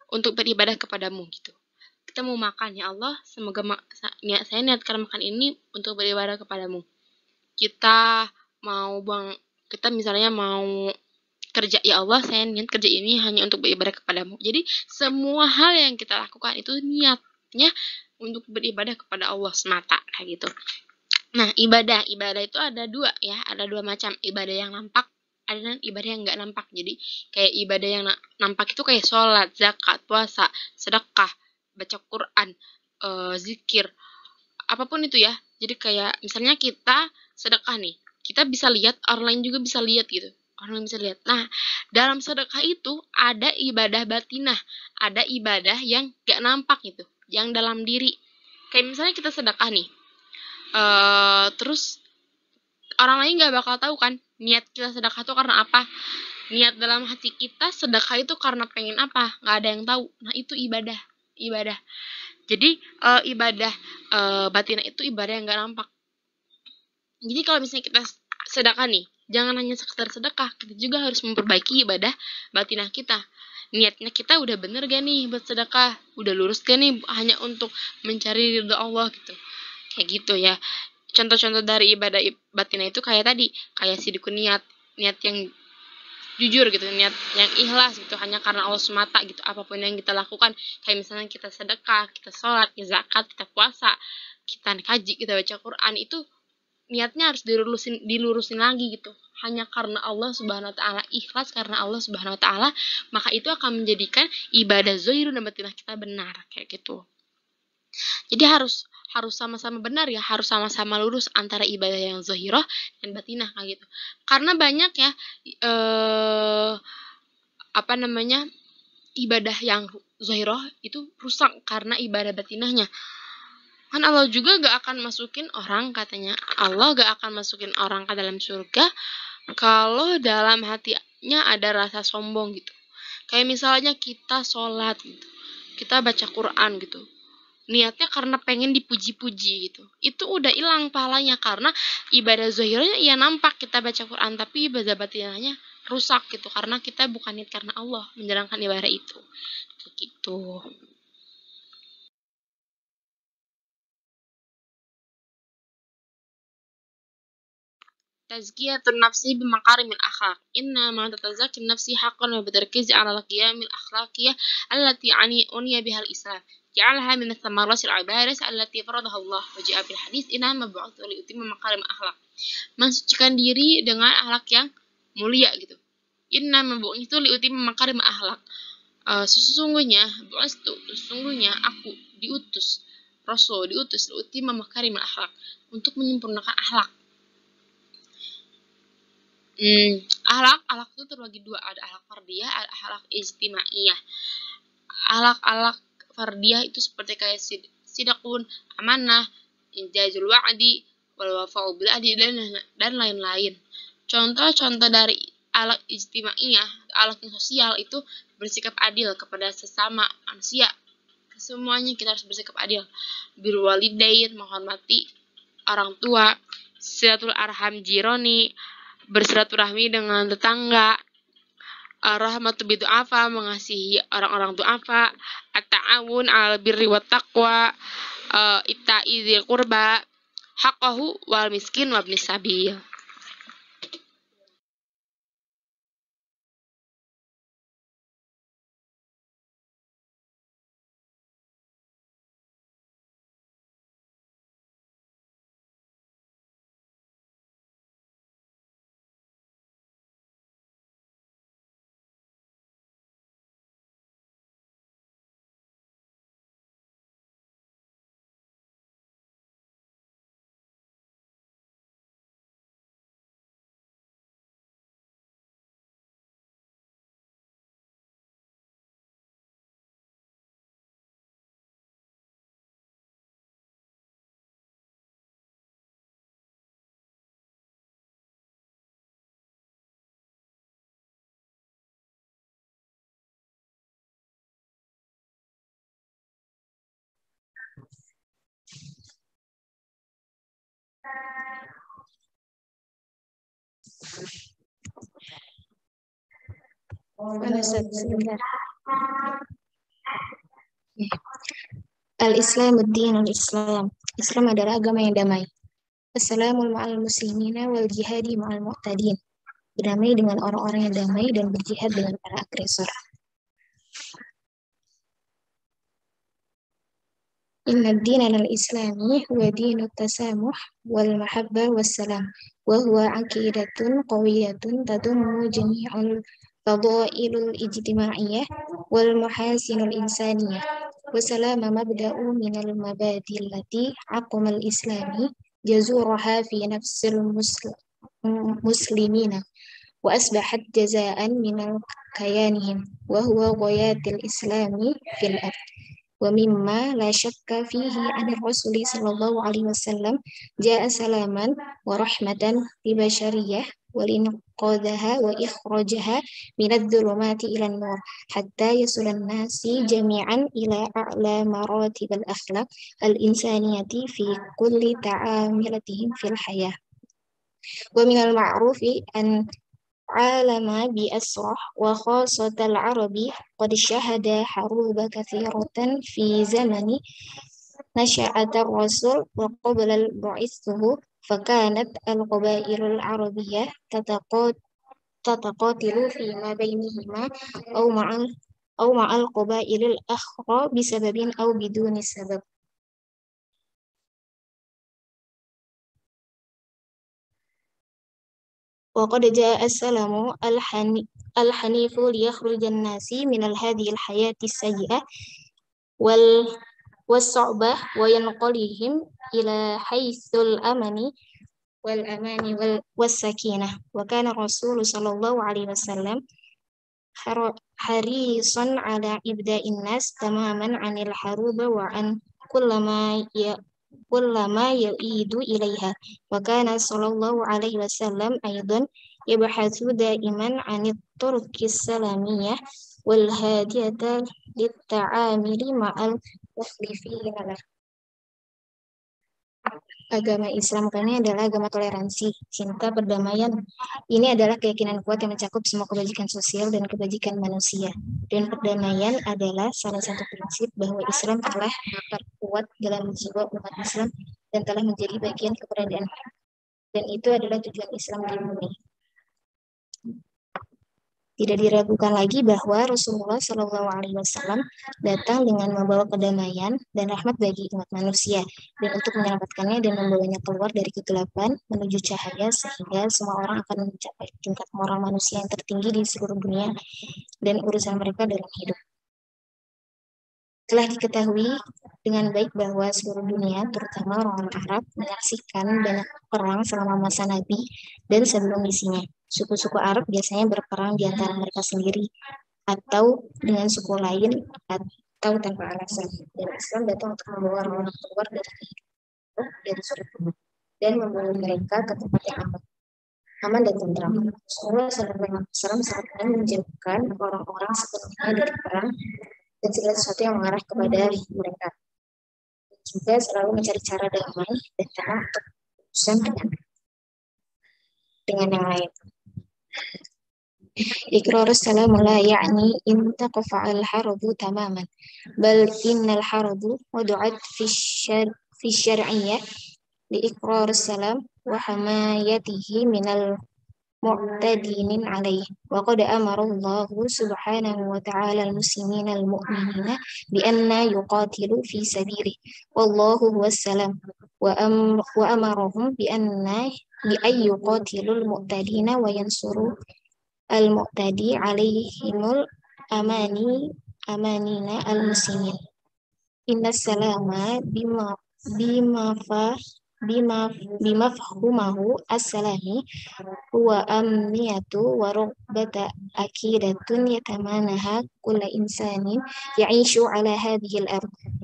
untuk beribadah kepadamu gitu. Kita mau makan, ya Allah, semoga saya niatkan makan ini untuk beribadah kepadamu. Kita misalnya mau kerja, ya Allah, saya niat kerja ini hanya untuk beribadah kepadamu. Jadi semua hal yang kita lakukan itu niatnya untuk beribadah kepada Allah semata, kayak gitu. Nah, ibadah itu ada dua ya, ada dua macam, ibadah yang nampak, ada ibadah yang nggak nampak. Jadi kayak ibadah yang nampak itu kayak sholat, zakat, puasa, sedekah, baca Quran, zikir, apapun itu ya. Jadi kayak misalnya kita sedekah nih, kita bisa lihat, orang lain juga bisa lihat gitu. Orang lain bisa lihat. Nah, dalam sedekah itu ada ibadah batinah, ada ibadah yang nggak nampak gitu, yang dalam diri. Kayak misalnya kita sedekah nih, terus orang lain nggak bakal tahu kan niat kita sedekah itu karena apa. Niat dalam hati kita sedekah itu karena pengen apa, nggak ada yang tahu. Nah, itu ibadah. Jadi ibadah batinah itu ibadah yang nggak nampak. Jadi kalau misalnya kita sedekah nih, jangan hanya sekedar sedekah, kita juga harus memperbaiki ibadah batinah kita. Niatnya kita udah bener gak nih buat sedekah, udah lurus gak nih hanya untuk mencari ridho Allah gitu. Kayak gitu ya. Contoh-contoh dari ibadah batinah itu kayak tadi, kayak sidikun niat yang jujur gitu, niat yang ikhlas gitu, hanya karena Allah semata gitu. Apapun yang kita lakukan, kayak misalnya kita sedekah, kita sholat, kita zakat, kita puasa, kita kaji, kita baca Quran, itu niatnya harus dilurusin lagi gitu, hanya karena Allah Subhanahu wa taala, ikhlas karena Allah Subhanahu wa taala, maka itu akan menjadikan ibadah zahir dan batinah kita benar, kayak gitu. Jadi harus sama-sama benar ya, harus sama-sama lurus antara ibadah yang zahirah dan batinah, kayak gitu. Karena banyak ya ibadah yang zahirah itu rusak karena ibadah batinahnya. Kan Allah juga gak akan masukin orang, katanya Allah gak akan masukin orang ke dalam surga kalau dalam hatinya ada rasa sombong gitu. Kayak misalnya kita sholat gitu, kita baca Quran gitu, niatnya karena pengen dipuji-puji gitu, itu udah hilang pahalanya. Karena ibadah zahirnya ya nampak kita baca Quran, tapi ibadah batinahnya rusak gitu, karena kita bukan niat karena Allah menjalankan ibadah itu gitu. Tazkiyatun nafsi bimakarimil akhlaq. Inna ma tatazakki nafsi haqqan wa bitarkizi ala al-qiyamil akhlaqiyah allati uniya bihal Islam. Ja'alaha min ath-thamarati al-ibadah allati faradaha Allah. Wa ja'a fil hadits inna ma bu'ithu li utimma makarim akhlaq. Mensucikan diri dengan akhlak yang mulia gitu. Inna ma bu'ithu li utimma makarim akhlaq. Sesungguhnya aku diutus, Rasul diutus li utimma makarim akhlaq, untuk menyempurnakan akhlak. Akhlak itu terbagi dua, ada akhlak fardiyah, ada akhlak ijtimaiyah. Akhlak fardiyah itu seperti kayak sidqun, amanah, injazul wa'di, wal wafa'u bil ahdi, dan lain-lain. Contoh-contoh dari akhlak ijtimaiyah, akhlak yang sosial, itu bersikap adil kepada sesama manusia. Semuanya kita harus bersikap adil. Bil walidain, menghormati orang tua, silatul arham jironi, bersilaturahmi dengan tetangga, rahmatu bidu'afa, mengasihi orang-orang du'afa, at-ta'awun 'alal birri wat taqwa, ita'i dzil qurba, haqqahu wal miskin wa ibnis sabil. Ustaz, sebentar. Al-Islam ad-dinul Islam. Islam adalah agama yang damai. Assalamu ma'al muslimina wal jihadi ma'al mu'tadin. Berdamai dengan orang-orang yang damai dan berjihad dengan para agresor. Inna ad-dina al-islami huwa dinu tasamuh wal mahabbah wassalam wa huwa aqidatun qawiyatun tadummu jami'ul fadailul ijtima'iyyah wal mahasinul insaniyah wa salama mabda'u minal mabadi allati aqamal islami jazuraha fi nafsil muslimina wa asbahat jazaan minal kayanihim wa huwa ghayatil islami fil ard. Wa mimma la syakka fihi anir rasuli sallallahu alaihi wasallam ja'a salaman wa rahmatan li bashariyah wa linqadhaha wa ikhrajaha minadh dhulumati ilan nur hatta yasulan nasi jami'an ila a'la maratibal akhlaq al insaniyati fi kulli ta'amilatihim fil hayah. Wa minal ma'rufi an alama bi asrah wa khasatal arabi qad syahada haruba katsiratan fi zamani nasya'atar rasul wa qabla al-bu'ithuhu fakanat al-qabailul arabiyyah tataqatilu fi ma bainihima aw ma'al qabailil akhra bisababin aw biduni sabab. وقد جاء السلام الحنيف ليخرج الناس من هذه الحياة السيئة والصعبة وينقلهم إلى حيث الأمان والسكينة. وكان الرسول صلى الله عليه وسلم حريصا على إبداء الناس تماما عن الحروب وعن كل ما يؤيد إليها. وكان صلى الله عليه وسلم أيضا يبحث دائما عن الطرق السلامية والهادية للتعامل مع المخالفين له. Agama Islam kami adalah agama toleransi, cinta, perdamaian. Ini adalah keyakinan kuat yang mencakup semua kebajikan sosial dan kebajikan manusia. Dan perdamaian adalah salah satu prinsip bahwa Islam telah memperkuat dalam jiwa umat Islam dan telah menjadi bagian keberadaan. Dan itu adalah tujuan Islam di bumi. Tidak diragukan lagi bahwa Rasulullah SAW datang dengan membawa kedamaian dan rahmat bagi umat manusia, dan untuk menyelamatkannya dan membawanya keluar dari kegelapan menuju cahaya, sehingga semua orang akan mencapai tingkat moral manusia yang tertinggi di seluruh dunia dan urusan mereka dalam hidup. Telah diketahui dengan baik bahwa seluruh dunia, terutama orang-orang Arab, menyaksikan banyak perang selama masa Nabi dan sebelum misinya. Suku-suku Arab biasanya berperang di antara mereka sendiri atau dengan suku lain atau tanpa alasan. Dan Islam datang untuk membawa orang-orang keluar dari surga dan membawa mereka ke tempat yang aman dan tentram. Rasulullah SAW sangat menjauhkan orang-orang sepenuhnya dari perang dan segala sesuatu yang mengarah kepada mereka. Juga selalu mencari cara damai dan tenang untuk berurusan dengan yang lain. Iqrarus salam la ya'ni in taqfa'al harabu tamaman bal innal harabu wadu'at fi syar'iyyah li iqrarus salam wa hamayatihi minal mu'tadinin alaih wa qad amara Allah subhanahu wa ta'ala al-muslimina al-mu'minina bi anna yuqatilu fi sabilihi wallahu huwas salam wa amarahum bi yuqatilul mu'tadina wa yansuru al-mu'tadi alaihimul amanina al-muslimin. Inna salama bimafhumahu as-salami huwa amniyatu wa rughbata akidatun yatamanaha kulla insanin ya'ishu ala hadhihi al-ard.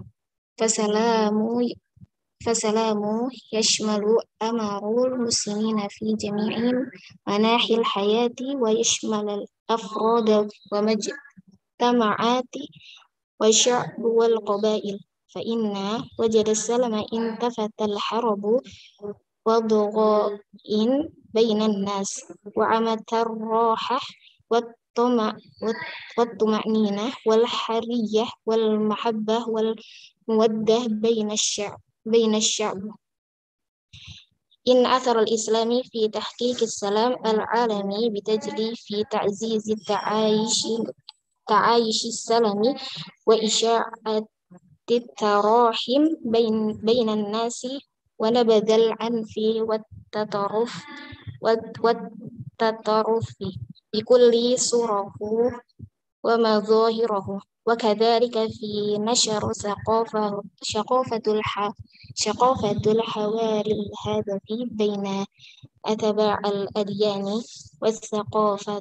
Fasalamu yashmalu amarul muslimina fi jami'in manahil hayati wa yashmal al-afrada wa majtama'ati wa sya'b wal qabail fa inna wajada salama intafatal harabu wa dhughain bainan nas wa amatar rahah wa والطمأنينة والحرية والمحبة والمودة بين الشعب. إن أثر الإسلام في تحقيق السلام العالمي بتجلي في تعزيز تعايش السلام وإشاعة التراحم بين الناس ونبذ العنف والتطرف بكل صوره ومظاهره، وكذلك في نشر ثقافة الحوار الهادف بين أتباع الأديان والثقافة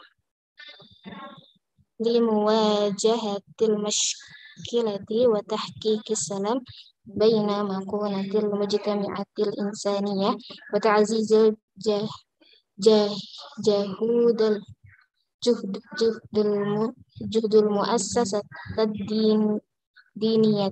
لمواجهة المشكلة وتحقيق السلام بين مكونة المجتمعات الإنسانية وتعزيز جهد المؤسسة الدينية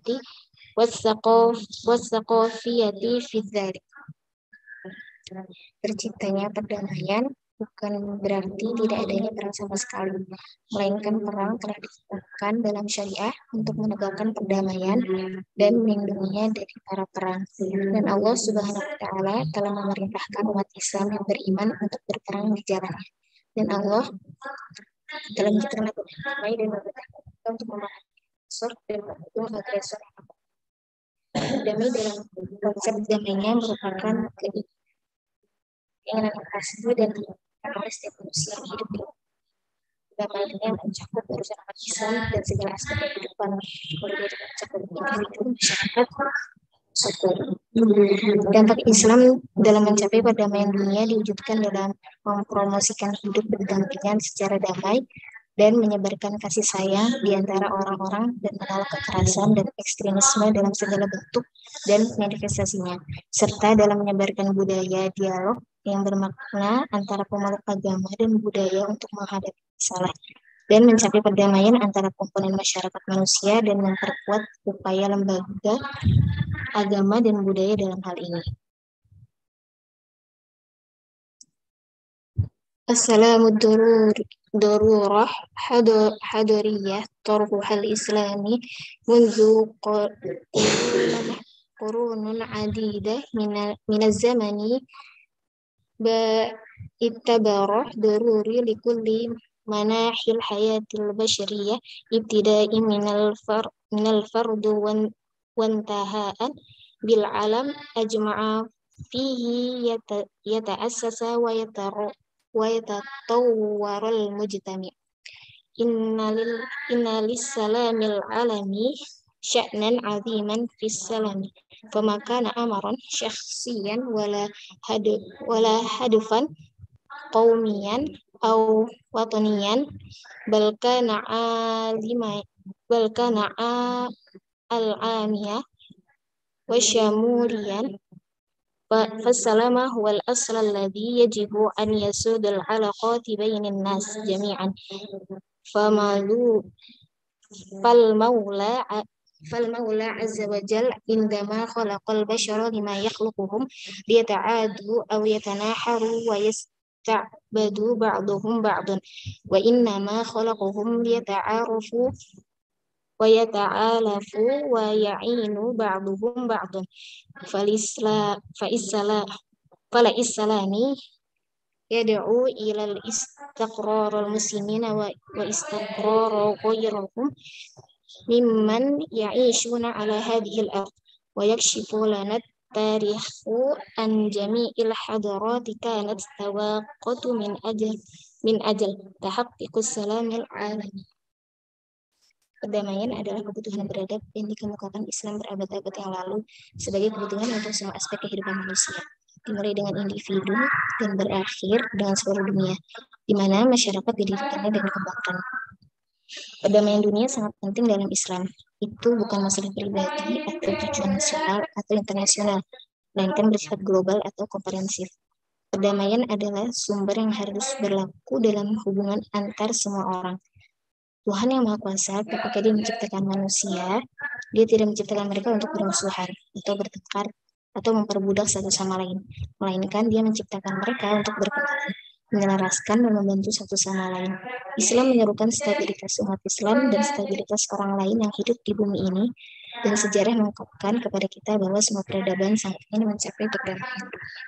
والثقافية في ذلك. Terciptanya perdamaian bukan berarti tidak adanya perang sama sekali, melainkan perang telah ditetapkan dalam syariah untuk menegakkan perdamaian dan melindunginya dari para perang. Dan Allah Subhanahu wa Ta'ala telah memerintahkan umat Islam yang beriman untuk berperang di jalannya. Dan Allah telah menciptakan damai dan memerintahkan kita untuk memahami agresor dan mendukung agresor. Damai dalam konsep damainya merupakan keinginan asli dan diinginkan oleh setiap manusia yang hidup di damainya mencakup urusan umat Islam dan segala aspek kehidupan, mulai dari mencakup individu, masyarakat, suku. Dampak Islam dalam mencapai perdamaian dunia diwujudkan dalam mempromosikan hidup berdampingan secara damai dan menyebarkan kasih sayang di antara orang-orang dan menolak kekerasan dan ekstremisme dalam segala bentuk dan manifestasinya, serta dalam menyebarkan budaya dialog yang bermakna antara pemeluk agama dan budaya untuk menghadapi masalah dan mencapai perdamaian antara komponen masyarakat manusia dan memperkuat upaya lembaga agama dan budaya dalam hal ini. Assalamu darurah hadariyah tarhuhal islami mundu qurunun adidah minaz zamani ba'itabarah daruri likulli manahil hayatil bashariyah ibtida'i minal fardu wantaha'an bil alam ajma'a fihi yata'assasa wa yatatawwarul mujtami'. Inna lis-salamil alami sya'nan 'aziman fis salami fama kana amaran syakhsiyan wala hadfan qaumiyan aw wataniyan bal kana al-amiyah wa syamuriyan فالسلام هو الأصل الذي يجب أن يسود العلاقات بين الناس جميعا فالمولى عز وجل عندما خلق البشر لما يخلقهم ليتعادوا أو يتناحروا ويستعبدوا بعضهم بعضا وإنما خلقهم ليتعارفوا ويتعالفوا ويعينوا بعضهم بعضا فالإسلام يدعو إلى الاستقرار المسلمين واستقرار غيرهم ممن يعيشون على هذه الأرض ويكشف لنا التاريخ عن جميع الحضارات كانت توقت من أجل تحقق السلام العالمي. Perdamaian adalah kebutuhan beradab yang dikemukakan Islam berabad-abad yang lalu sebagai kebutuhan untuk semua aspek kehidupan manusia, dimulai dengan individu dan berakhir dengan seluruh dunia, di mana masyarakat didirikannya dan dikembangkan. Perdamaian dunia sangat penting dalam Islam. Itu bukan masalah pribadi atau tujuan nasional atau internasional, melainkan bersifat global atau komprehensif. Perdamaian adalah sumber yang harus berlaku dalam hubungan antar semua orang. Tuhan yang Maha Kuasa, ketika Dia menciptakan manusia, Dia tidak menciptakan mereka untuk bermusuhan atau bertengkar atau memperbudak satu sama lain, melainkan Dia menciptakan mereka untuk berkenalan, menyelaraskan dan membantu satu sama lain. Islam menyerukan stabilitas umat Islam dan stabilitas orang lain yang hidup di bumi ini, dan sejarah mengungkapkan kepada kita bahwa semua peradaban sangat ingin mencapai perdamaian.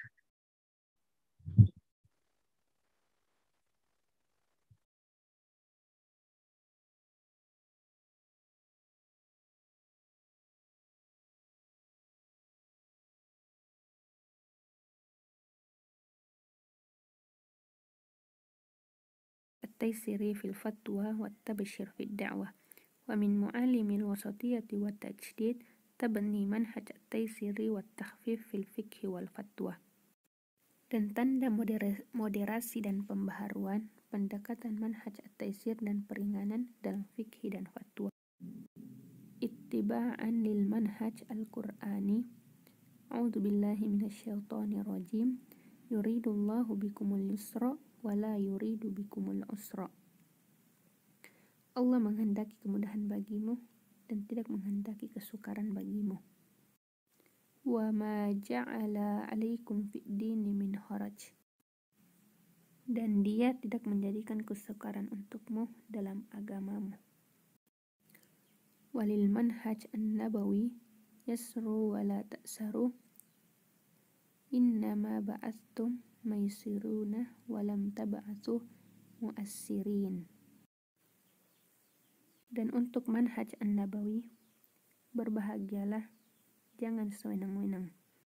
التيسير في الفتوى والتبشير في الدعوة. ومن معالم الوسطية والتجديد تبني منهج التيسير والتخفيف في الفقه والفتوى. Dan tanda moderasi dan pembaharuan, pendekatan manhaj at-taisir dan peringanan dalam fikih dan fatwa. Ittiba'an lil manhaj al-Qur'ani. A'udzu billahi minasyaitonir rajim. Yuridullahu bikumul yusra wa la yuridu bikumul usra. Allah menghendaki kemudahan bagimu dan tidak menghendaki kesukaran bagimu. Wa ma ja'ala 'alaikum fid dini min haraj. Dan Dia tidak menjadikan kesukaran untukmu dalam agamamu. Walil manhaj an-nabawi yasru wa la ta'saru. Innama ba'athtum maysiruna wa lam tab'atsu mu'assirin. Dan untuk manhaj an-nabawi, berbahagialah, jangan sewenang-wenang.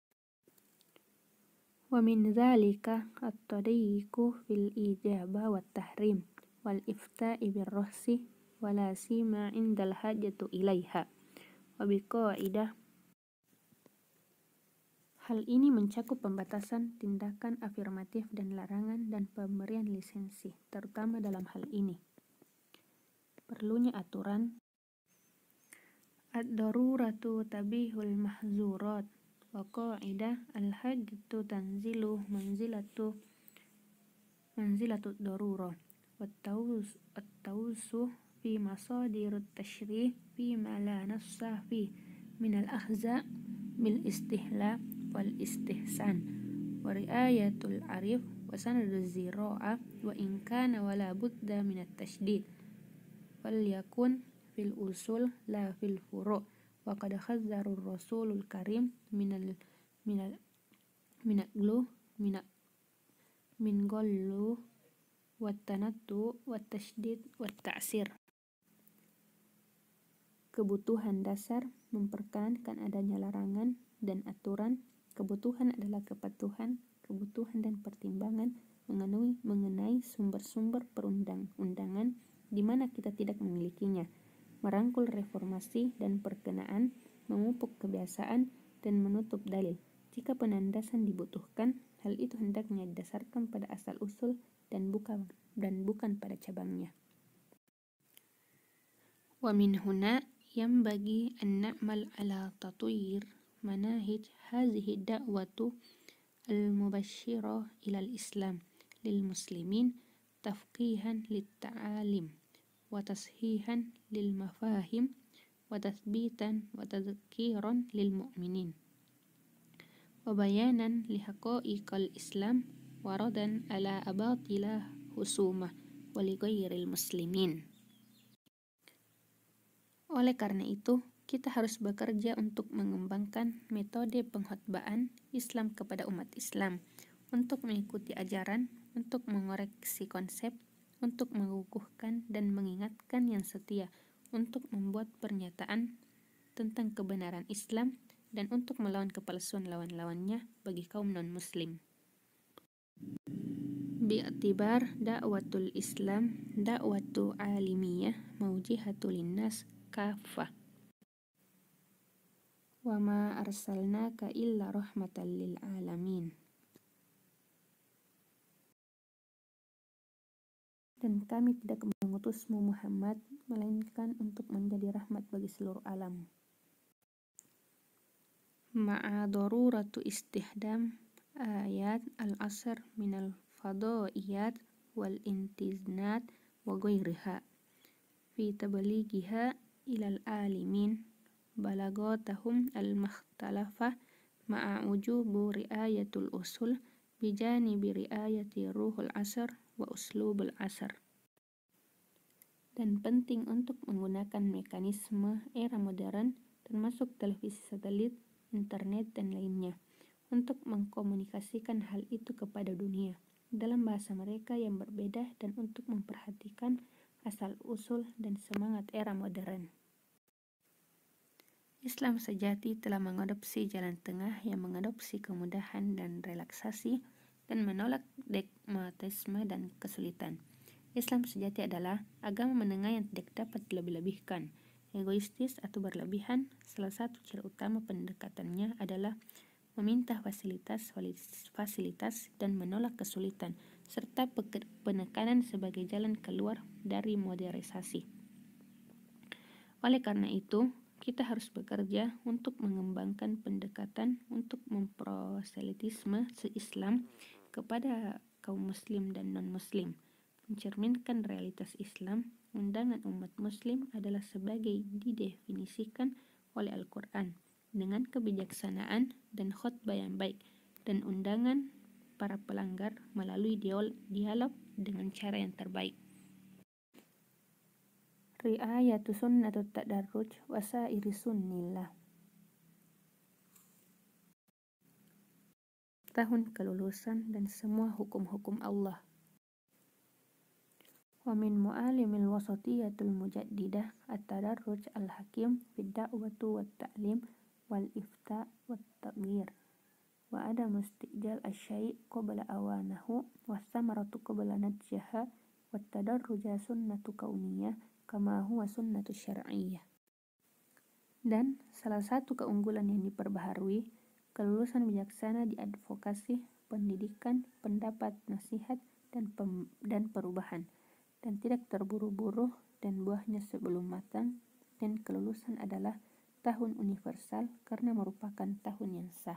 Wa min dzalika at-tadayyiqu fil ijaba wat tahrim wal ifta'i bir rahsi wala sima indal hajatu ilaiha. Wa biqaidah, hal ini mencakup pembatasan, tindakan afirmatif dan larangan, dan pemberian lisensi, terutama dalam hal ini. Perlunya aturan. Ad-daruratu tabihul mahzurat. Wa qaidah al-hajatu tanzilu manzilatu darurah. Wat-tawussu fi masadirut tashrih fi ma la nassa fi min al-ahza bil istihla wal istihsan wa riayatul arif wa sanaduz zira'a wa in kana wala budda min at-tashdid wal yakun fil usul la fil furu'. Wa qad khazzarur rasulul karim min ghallu wat tanattu wat tasydid wat ta'sir. Kebutuhan dasar memperkenankan adanya larangan dan aturan. Kebutuhan adalah kepatuhan, kebutuhan dan pertimbangan mengenai sumber-sumber perundang-undangan di mana kita tidak memilikinya, merangkul reformasi dan perkenaan, memupuk kebiasaan, dan menutup dalil. Jika penandasan dibutuhkan, hal itu hendaknya didasarkan pada asal-usul dan bukan pada cabangnya. Wa min huna yanbaghi an na'mal ala tatwir manahij hadhihi da'watu al-mubashshirah ila al-islam lil muslimin tafqihan lit ta'alim wa tashihan lil mafahim wa tathbitan wa tadhkiran lil mu'minin wa bayanan li haqa'iqal islam wa radan ala abatilah husumah wa li ghairil muslimin. Oleh karena itu, kita harus bekerja untuk mengembangkan metode pengkhotbaan Islam kepada umat Islam, untuk mengikuti ajaran, untuk mengoreksi konsep, untuk mengukuhkan dan mengingatkan yang setia, untuk membuat pernyataan tentang kebenaran Islam, dan untuk melawan kepalsuan lawan-lawannya bagi kaum non-muslim. Bi'tibar da'watul Islam da'watu alimiyah mawjihatu linnas kafah. Wa ma arsalnaka illa rahmatan lil alamin. Dan kami tidak mengutusmu Muhammad melainkan untuk menjadi rahmat bagi seluruh alam. Ma'a daruratu istihdam ayat al-asr minal fadaiyat wal intiznat wa ghairiha fi tablighiha ilal alimin balagatahum al-makhtalafa ma'a ujubu riayatul usul bijanibi riayati ruhul asr wa uslubul asr. Dan penting untuk menggunakan mekanisme era modern, termasuk televisi satelit, internet, dan lainnya, untuk mengkomunikasikan hal itu kepada dunia dalam bahasa mereka yang berbeda dan untuk memperhatikan asal-usul dan semangat era modern. Islam sejati telah mengadopsi jalan tengah yang mengadopsi kemudahan dan relaksasi dan menolak dogmatisme dan kesulitan. Islam sejati adalah agama menengah yang tidak dapat dilebih-lebihkan, egoistis atau berlebihan. Salah satu ciri utama pendekatannya adalah meminta fasilitas dan menolak kesulitan, serta penekanan sebagai jalan keluar dari modernisasi. Oleh karena itu, kita harus bekerja untuk mengembangkan pendekatan untuk memproselitisme se-Islam kepada kaum muslim dan non-muslim, mencerminkan realitas Islam. Undangan umat muslim adalah sebagai didefinisikan oleh Al-Quran dengan kebijaksanaan dan khutbah yang baik, dan undangan para pelanggar melalui dialog dengan cara yang terbaik. Ri'ayatu sunnatut tadarruj wasairi sunnillah. Tahun kelulusan dan semua hukum-hukum Allah. Wa min mu'alimil wasatiyatul mujaddidah at-tadarruj al-hakim fid da'watu wat ta'lim wal ifta wat taghyir wa adamu istijal asy-syai' qabla awanahu was samaratu qabla najjaha wat tadarruja sunnatu kauniyah kama huwa sunnatu syar'iyyah. Dan salah satu keunggulan yang diperbaharui, kelulusan bijaksana di advokasi, pendidikan, pendapat, nasihat, dan perubahan, dan tidak terburu-buru dan buahnya sebelum matang. Dan kelulusan adalah tahun universal karena merupakan tahun yang sah.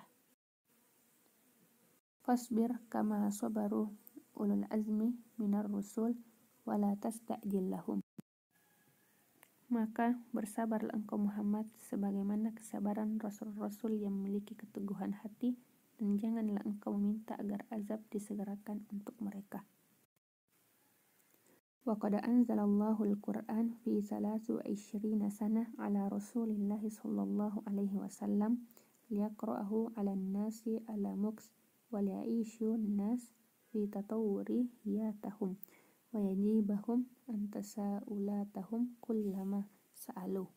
Fasbir kama sabaru ulul azmi minar rusul wala tasta'jil lahum. Maka bersabarlah engkau Muhammad sebagaimana kesabaran rasul-rasul yang memiliki keteguhan hati, dan janganlah engkau meminta agar azab disegerakan untuk mereka. Wa qad anzalallahu al-Qur'an fi 23 sanah ala Rasulillah sallallahu alaihi wasallam liyaqra'ahu 'alan nasi ala muks wa liya'ishu an-nas fi tatawwuri hiyatahum wa yajibahum antasaulatahum kullama sa'alu.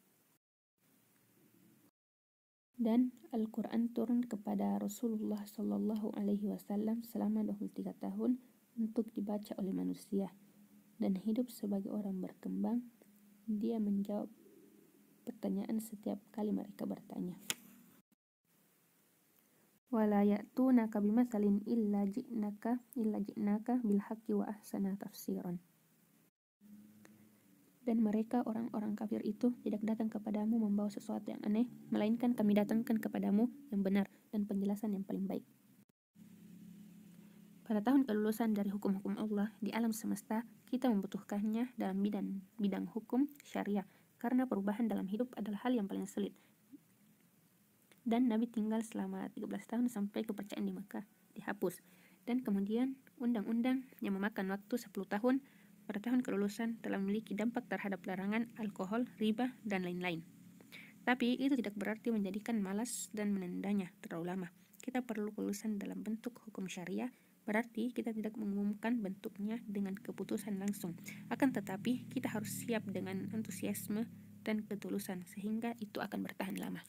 Dan Al-Quran turun kepada Rasulullah sallallahu alaihi wasallam selama 23 tahun untuk dibaca oleh manusia dan hidup sebagai orang berkembang. Dia menjawab pertanyaan setiap kali mereka bertanya. Wala ya'tunaka bimatsalin illa ji'naka bil haqqi wa ahsana tafsiran. Dan mereka orang-orang kafir itu tidak datang kepadamu membawa sesuatu yang aneh, melainkan kami datangkan kepadamu yang benar dan penjelasan yang paling baik. Pada tahun kelulusan dari hukum-hukum Allah di alam semesta, kita membutuhkannya dalam bidang hukum syariah, karena perubahan dalam hidup adalah hal yang paling sulit. Dan Nabi tinggal selama 13 tahun sampai kepercayaan di Makkah dihapus. Dan kemudian undang-undang yang memakan waktu 10 tahun pada tahun kelulusan telah memiliki dampak terhadap larangan alkohol, riba, dan lain-lain. Tapi itu tidak berarti menjadikan malas dan menendanya terlalu lama. Kita perlu kelulusan dalam bentuk hukum syariah, berarti kita tidak mengumumkan bentuknya dengan keputusan langsung. Akan tetapi kita harus siap dengan antusiasme dan ketulusan sehingga itu akan bertahan lama.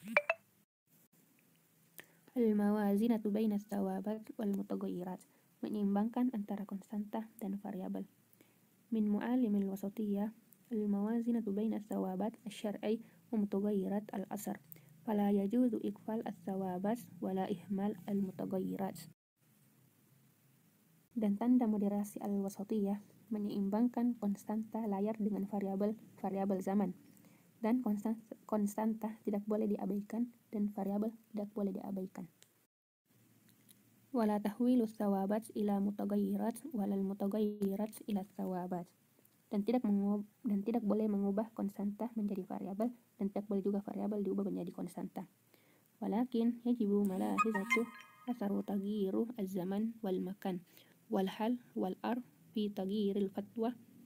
Al-mawazinatu baina tsawabat wal mutaghayyirat, menyeimbangkan antara konstanta dan variabel. Min mu'alimil wasatiyah al-mawazinatu baina tsawabat asy-syar'i wa mutaghayyirat al-asr. Fala yajuzu iqfal ats-tsawabat wala ihmal al-mutaghayyirat. Dan tanda moderasi al-wasatiyah menyeimbangkan konstanta layar dengan variabel zaman. Dan konstanta tidak boleh diabaikan dan variabel tidak boleh diabaikan. Wala tahwilu tsawabat ila mutaghayyirat walal mutaghayyirat ila tsawabat. Dan tidak boleh mengubah konstanta menjadi variabel dan tidak boleh juga variabel diubah menjadi konstanta. Walakin yajibu malahizatu asaru tagyiru az-zaman wal makan wal hal wal ar fi tagyiril fatwa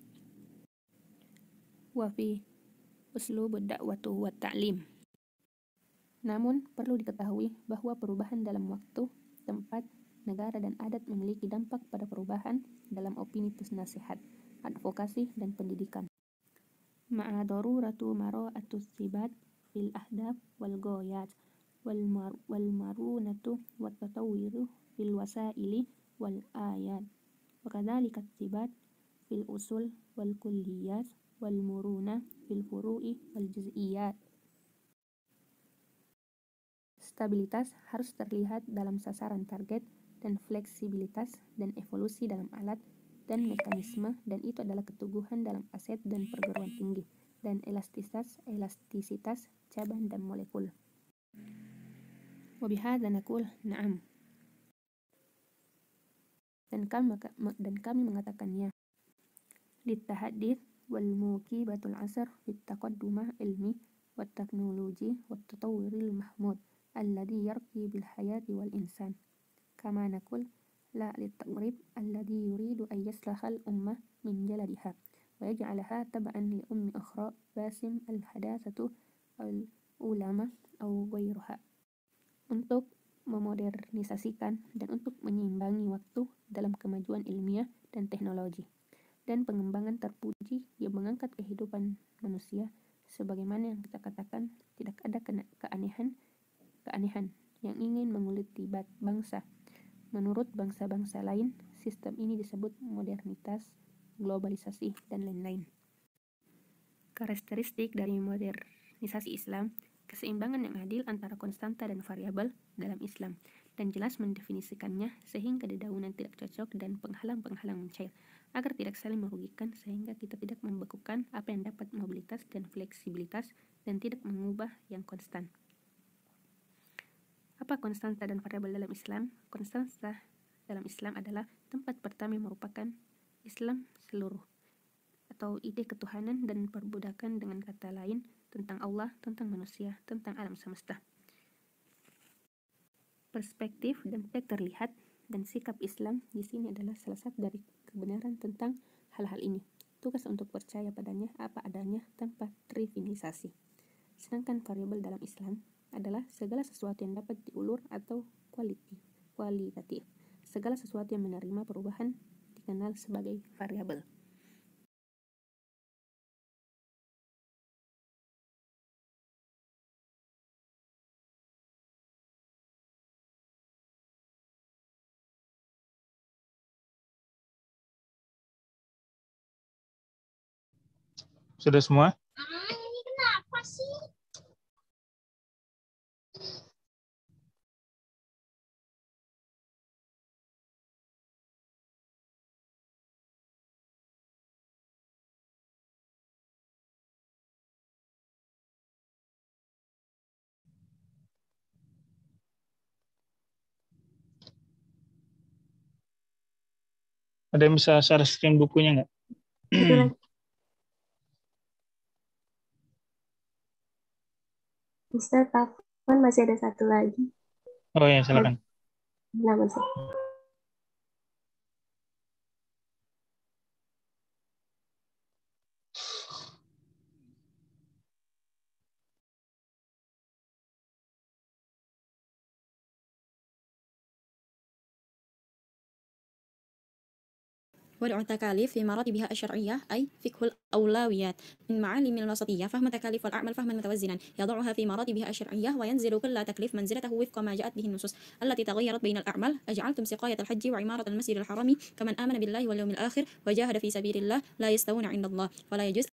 wa fi uslub ad-da'watu wa ta'lim. Namun, perlu diketahui bahwa perubahan dalam waktu, tempat, negara, dan adat memiliki dampak pada perubahan dalam opini nasihat, advokasi, dan pendidikan. Ma'a daruratu mara'atu sibat fil ahdaf wal goyat wal marunatu wat tatawwiru fil wasaili wal ayat wa kadzalika sibat fil usul wal kulliyat wal muruna fil furu'i wal juz'iyat. Stabilitas harus terlihat dalam sasaran target dan fleksibilitas dan evolusi dalam alat dan mekanisme, dan itu adalah keteguhan dalam aset dan perguruan tinggi, dan elastisitas cabang dan molekul. Wabihadza naqul na'am. Dan kami mengatakannya. Littahaddits wal muqibatul asr fit taqaddumah ilmi wat teknologi wat tatawwuril mahmud alladhi yarqi bil hayati wal insan. Kama naqul la littaqrib alladhi yuridu an yaslahal ummah min jaladiha wa yaj'alaha tab'an li ummi ukhra basim al hadatsatu al ulama au ghairuha. Untuk memodernisasikan dan untuk menyeimbangi waktu dalam kemajuan ilmiah dan teknologi dan pengembangan terpuji yang mengangkat kehidupan manusia, sebagaimana yang kita katakan, tidak ada keanehan yang ingin menguliti bangsa. Menurut bangsa-bangsa lain, sistem ini disebut modernitas, globalisasi, dan lain-lain. Karakteristik dari modernisasi Islam, keseimbangan yang adil antara konstanta dan variabel dalam Islam, dan jelas mendefinisikannya sehingga dedaunan tidak cocok dan penghalang-penghalang mencair, agar tidak saling merugikan sehingga kita tidak membekukan apa yang dapat mobilitas dan fleksibilitas dan tidak mengubah yang konstan. Apa konstanta dan variabel dalam Islam? Konstanta dalam Islam adalah tempat pertama yang merupakan Islam seluruh, atau ide ketuhanan dan perbudakan, dengan kata lain tentang Allah, tentang manusia, tentang alam semesta. Perspektif dan tidak terlihat dan sikap Islam di sini adalah salah satu dari kebenaran tentang hal-hal ini. Tugas untuk percaya padanya apa adanya tanpa trivialisasi. Sedangkan variabel dalam Islam adalah segala sesuatu yang dapat diulur atau kualitatif. Segala sesuatu yang menerima perubahan dikenal sebagai variabel. Sudah semua? Ini kenapa sih? Ada yang bisa share screen bukunya nggak? Mister, kapan masih ada satu lagi? Oh ya, silakan. Nah, Mister. والتكاليف في مراتبها الشرعية أي فقه الأولويات من معالم الوسطية فهم تكاليف والأعمال فهما متوازنا يضعها في مراتبها الشرعية وينزل كل تكليف منزلته وفق ما جاءت به النصوص التي تغيرت بين الأعمال أجعلتم سقاية الحج وعمارة المسجد الحرام كمن آمن بالله واليوم الآخر وجاهد في سبيل الله لا يستوون عند الله ولا يجوز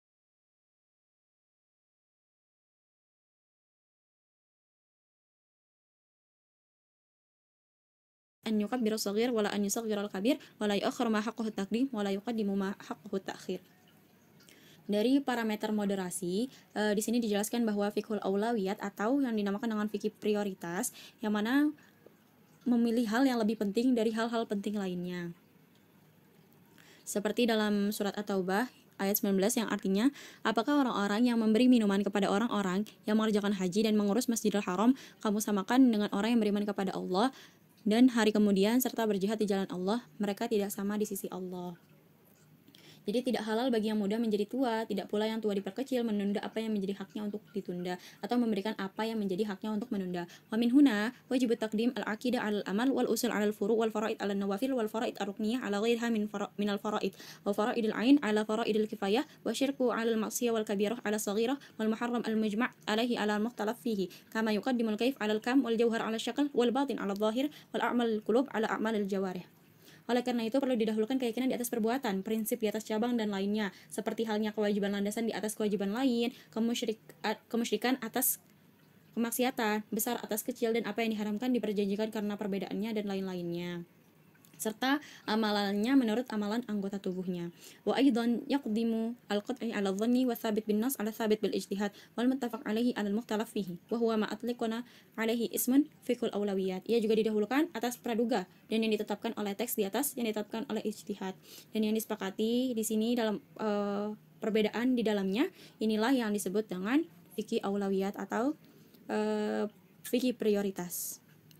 أن يكبر الصغير ولا أن يصغر الكبير ولا يؤخر ما حقه التقديم ولا يقدم ما حقه التأخير. Dari parameter moderasi, di sini dijelaskan bahwa fiqhul aulawiyat atau yang dinamakan dengan fikih prioritas, yang mana memilih hal yang lebih penting dari hal-hal penting lainnya. Seperti dalam surat At-Taubah ayat 19 yang artinya, apakah orang-orang yang memberi minuman kepada orang-orang yang mengerjakan haji dan mengurus Masjidil Haram kamu samakan dengan orang yang beriman kepada Allah dan hari kemudian serta berjihad di jalan Allah, mereka tidak sama di sisi Allah. Jadi tidak halal bagi yang muda menjadi tua, tidak pula yang tua diperkecil menunda apa yang menjadi haknya untuk ditunda, atau memberikan apa yang menjadi haknya untuk menunda. Wa min huna wajib taqdim al-aqidah 'ala al-amal wal usul 'ala al-furu' wal fara'id 'ala an-nawafil wal fara'id ar-rukniyah 'ala ghairiha min al-fara'id wa fara'id al-'ain 'ala fara'id al-kifayah wa syirku 'ala al-ma'siyah wal kabirah 'ala as-saghirah wal muharram al-mujma' 'alaihi 'ala al-mukhtalaf fihi kama yuqaddimu al-kayf 'ala al-kam wal jawhar 'ala al-syakl wal batin 'ala al-zahir wal a'mal al-qulub 'ala a'mal al-jawarih. Oleh karena itu perlu didahulukan keyakinan di atas perbuatan, prinsip di atas cabang dan lainnya, seperti halnya kewajiban landasan di atas kewajiban lain, kemusyrikan atas kemaksiatan, besar atas kecil, dan apa yang diharamkan diperjanjikan karena perbedaannya dan lain-lainnya, serta amalannya menurut amalan anggota tubuhnya. Wa aidan yaqdimu al-qat'i 'ala adh-dhanni wa thabit bin nas 'ala thabit bil ijtihad wal muttafaq 'alaihi 'ala al-mukhtalaf fihi wa huwa ma atliqana 'alaihi ismun fiqhul awlawiyat. Ia juga didahulukan atas praduga dan yang ditetapkan oleh teks di atas yang ditetapkan oleh ijtihad. Dan yang disepakati di sini dalam perbedaan di dalamnya inilah yang disebut dengan fikih awlawiyat atau fikih prioritas.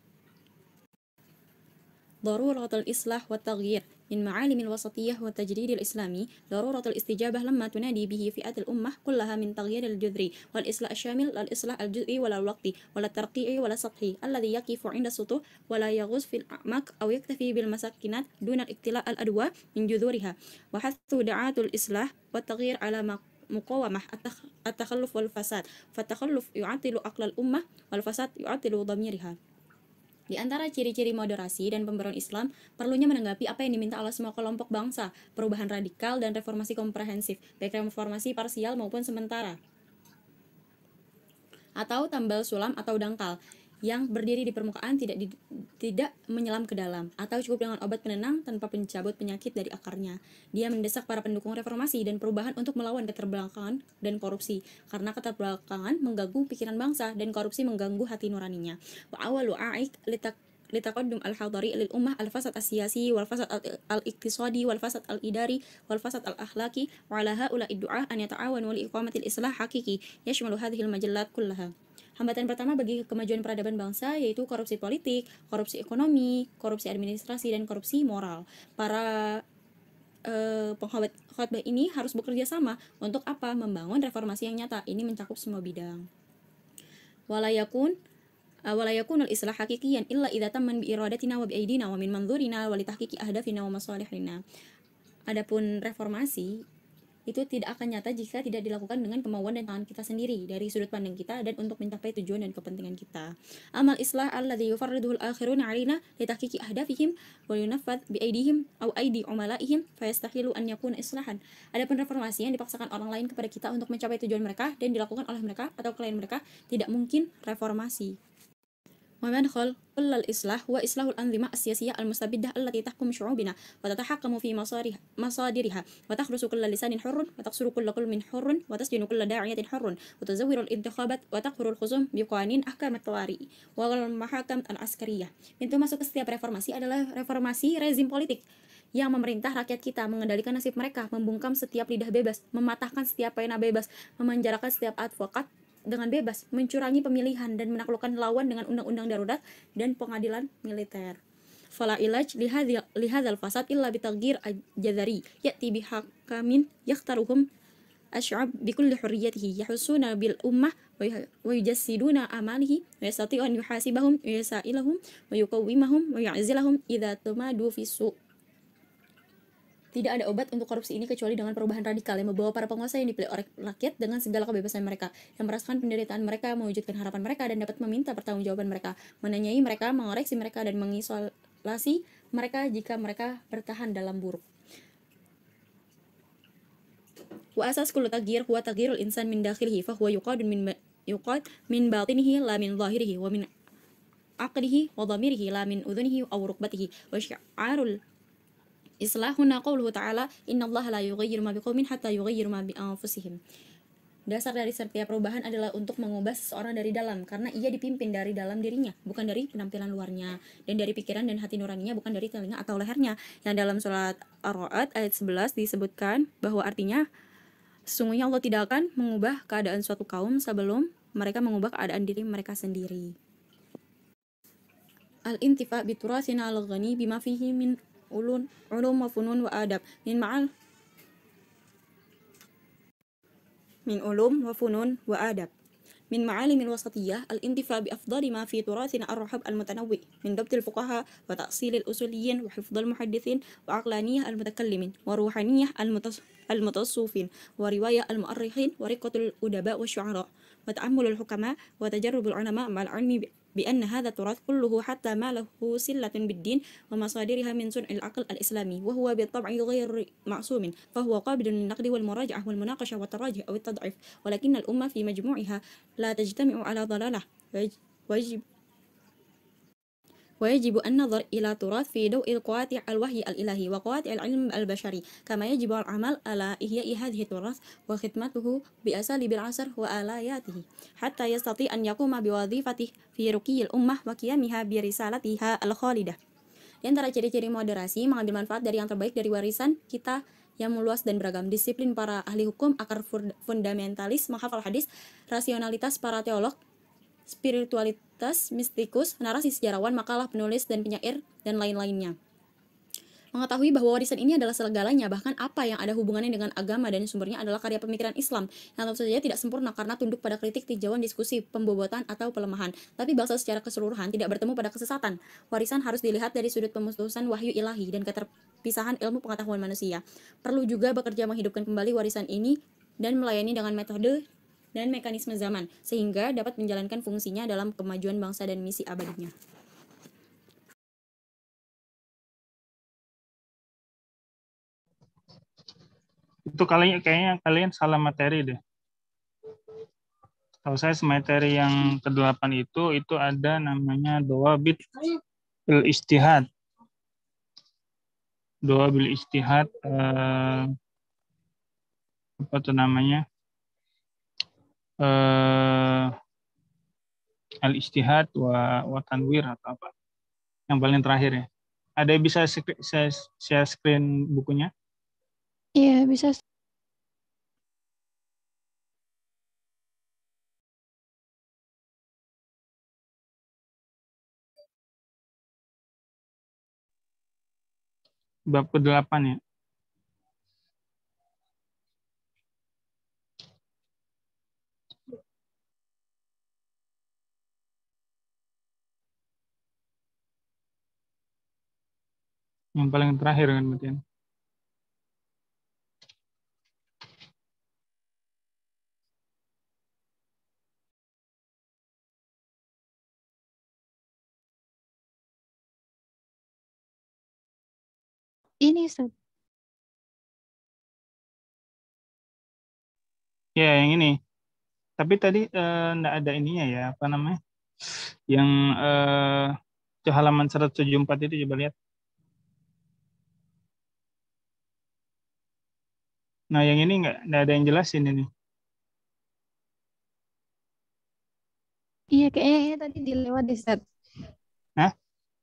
ضرورة الإصلاح والتغيير من معالم الوسطية والتجديد الإسلامي ضرورة الاستجابة لما تنادي به فئات الأمة كلها من تغيير الجذري والإصلاح الشامل لا الإصلاح الجزئي ولا الوقتي ولا الترقيعي ولا السطحي الذي يقف عند السطوح ولا يغوص في الأعماق أو يكتفي بالمساكنات دون الاقتلاع الأدوى من جذورها وحث دعاة الإصلاح والتغيير على مقاومة التخلف والفساد فالتخلف يعطل عقل الأمة والفساد يعطل ضميرها. Di antara ciri-ciri moderasi dan pemberontakan Islam, perlunya menanggapi apa yang diminta oleh semua kelompok bangsa, perubahan radikal dan reformasi komprehensif, baik reformasi parsial maupun sementara, atau tambal sulam atau dangkal, yang berdiri di permukaan tidak menyelam ke dalam, atau cukup dengan obat penenang tanpa pencabut penyakit dari akarnya. Dia mendesak para pendukung reformasi dan perubahan untuk melawan keterbelakangan dan korupsi, karena keterbelakangan mengganggu pikiran bangsa dan korupsi mengganggu hati nuraninya. Wa awalu a'ik litaqaddum al-hadari lil ummah al-fasad as-siyasi wal fasad al-iqtisadi wal fasad al-idari wal fasad al-akhlaqi wa ala haula'i du'a an yata'awanu li iqamati al-islah haqiqi yashmalu hadhihi al-majallat kullaha. Hambatan pertama bagi kemajuan peradaban bangsa yaitu korupsi politik, korupsi ekonomi, korupsi administrasi, dan korupsi moral. Para pengkhotbah ini harus bekerja sama untuk apa? Membangun reformasi yang nyata. Ini mencakup semua bidang. Walayakun al-islah hakikiyan illa idza tamman bi iradatina wa bi aidina wa min manzurina wa li tahqiqi ahdafina wa masalihina. Adapun reformasi itu tidak akan nyata jika tidak dilakukan dengan kemauan dan tangan kita sendiri dari sudut pandang kita dan untuk mencapai tujuan dan kepentingan kita. Amal islah alladhi yufarriduhu al-akhiruna 'alaina li tahqiqi ahdafihim wa yunaffadh bi aydihim aw aydi umalaihim fayastahilu an yakuna islahan. Adapun reformasi yang dipaksakan orang lain kepada kita untuk mencapai tujuan mereka dan dilakukan oleh mereka atau klien mereka tidak mungkin reformasi. ومدخل كل الإصلاح هو إصلاح الأنظمة السياسية المستبدة التي تحكم شعوبنا وتتحكم في مصادرها وتخرس كل لسان حر وتقصر كل قلب حر وتسجن كل داعية حر وتزور الانتخابات وتقهر الخصوم بقوانين أحكام الطوارئ والمحاكم العسكرية. Pintu masuk ke setiap reformasi adalah reformasi rezim politik yang memerintah rakyat kita, mengendalikan nasib mereka, membungkam setiap lidah bebas, mematahkan setiap pena bebas, memenjarakan setiap advokat dengan bebas, mencurangi pemilihan dan menaklukkan lawan dengan undang-undang darurat dan pengadilan militer. Fala ilaj li hadzal fasad illa bi taghyir al-jadhari ya'ti bi hakamin yakhtaruhum asy'ab bi kulli hurriyatihi yahussuna bil ummah wa yujassiduna amalihi wa yastati'u an yuhasibahum wa yasailahum wa yuqawwimahum wa ya'zilahum idza tamadu fi su'. Tidak ada obat untuk korupsi ini kecuali dengan perubahan radikal yang membawa para penguasa yang dipilih oleh rakyat dengan segala kebebasan mereka, yang merasakan penderitaan mereka, mewujudkan harapan mereka, dan dapat meminta pertanggungjawaban mereka, menanyai mereka, mengoreksi mereka, dan mengisolasi mereka jika mereka bertahan dalam buruk. Wa asas kullu taghyir huwa taghyirul insan min dakhilihi fa huwa yuqad min batinihi la min zahirihi wa min aqlihi wa dhamirihi la min udhunihi aw rukbatihi wa syi'arul Islahuna qauluhu ta'ala innallaha la yughayyiru ma biqaumin hatta yughayyiru ma bi anfusihim. Dasar dari setiap perubahan adalah untuk mengubah seseorang dari dalam, karena ia dipimpin dari dalam dirinya, bukan dari penampilan luarnya, dan dari pikiran dan hati nuraninya, bukan dari telinga atau lehernya. Yang dalam surat Ar-Ra'd ayat 11 disebutkan bahwa artinya sesungguhnya Allah tidak akan mengubah keadaan suatu kaum sebelum mereka mengubah keadaan diri mereka sendiri. الانتفاع بتراثنا الغني بما فيه من علوم وفنون وآداب من معالم الوسطية الانتفاع بأفضل ما في تراثنا الرحب المتنوع من ضبط الفقهاء وتأصيل الأصوليين وحفظ المحدثين وعقلانية المتكلمين وروحانية المتصوفين ورواية المؤرخين ورقة الأدباء والشعراء وتأمل الحكماء وتجرب العلماء مع العلم بأن هذا التراث كله حتى ما له صلة بالدين ومصادرها من صنع العقل الإسلامي وهو بالطبع غير معصوم فهو قابل للنقد والمراجعة والمناقشة والتراجع أو التضعيف ولكن الأمة في مجموعها لا تجتمع على ضلالة ويجب النظر إلى التراث في ضوء قواطع الوحي الإلهي وقواطع العلم البشري كما يجب العمل على إحياء هذه التراث وخدمته بأساليب العصر وآلياته حتى يستطيع أن يقوم بوظيفته في رقي الأمة وقيامها برسالتها الخالدة. Di antara ciri-ciri moderasi mengambil manfaat dari yang terbaik dari warisan kita yang meluas dan beragam, disiplin para ahli hukum, akar fundamentalis, menghafal hadis, rasionalitas para teolog, spiritualitas mistikus, narasi sejarawan, makalah penulis dan penyair, dan lain-lainnya. Mengetahui bahwa warisan ini adalah segalanya, bahkan apa yang ada hubungannya dengan agama dan sumbernya adalah karya pemikiran Islam, yang tentu saja tidak sempurna karena tunduk pada kritik, tinjauan, diskusi, pembobotan, atau pelemahan. Tapi bangsa secara keseluruhan tidak bertemu pada kesesatan. Warisan harus dilihat dari sudut pemutusan wahyu ilahi dan keterpisahan ilmu pengetahuan manusia. Perlu juga bekerja menghidupkan kembali warisan ini dan melayani dengan metode dan mekanisme zaman, sehingga dapat menjalankan fungsinya dalam kemajuan bangsa dan misi abadinya. Itu kayaknya kalian salah materi deh. Kalau saya materi yang ke-8 itu ada namanya dawabit bil-ijtihad. Dawabil ijtihad apa tuh namanya? Al-ijtihad wa tanwir atau apa? Yang paling terakhir ya. Ada yang bisa share screen bukunya? Iya, bisa. Bab ke-8 ya. Yang paling terakhir kan berarti. Ini, Ustaz. Ya, yang ini. Tapi tadi enggak ada ininya ya, apa namanya? Yang halaman 174 itu coba lihat. Nah, yang ini enggak ada yang jelasin ini. Iya, kayaknya tadi dilewat deh, Ustaz. Hah?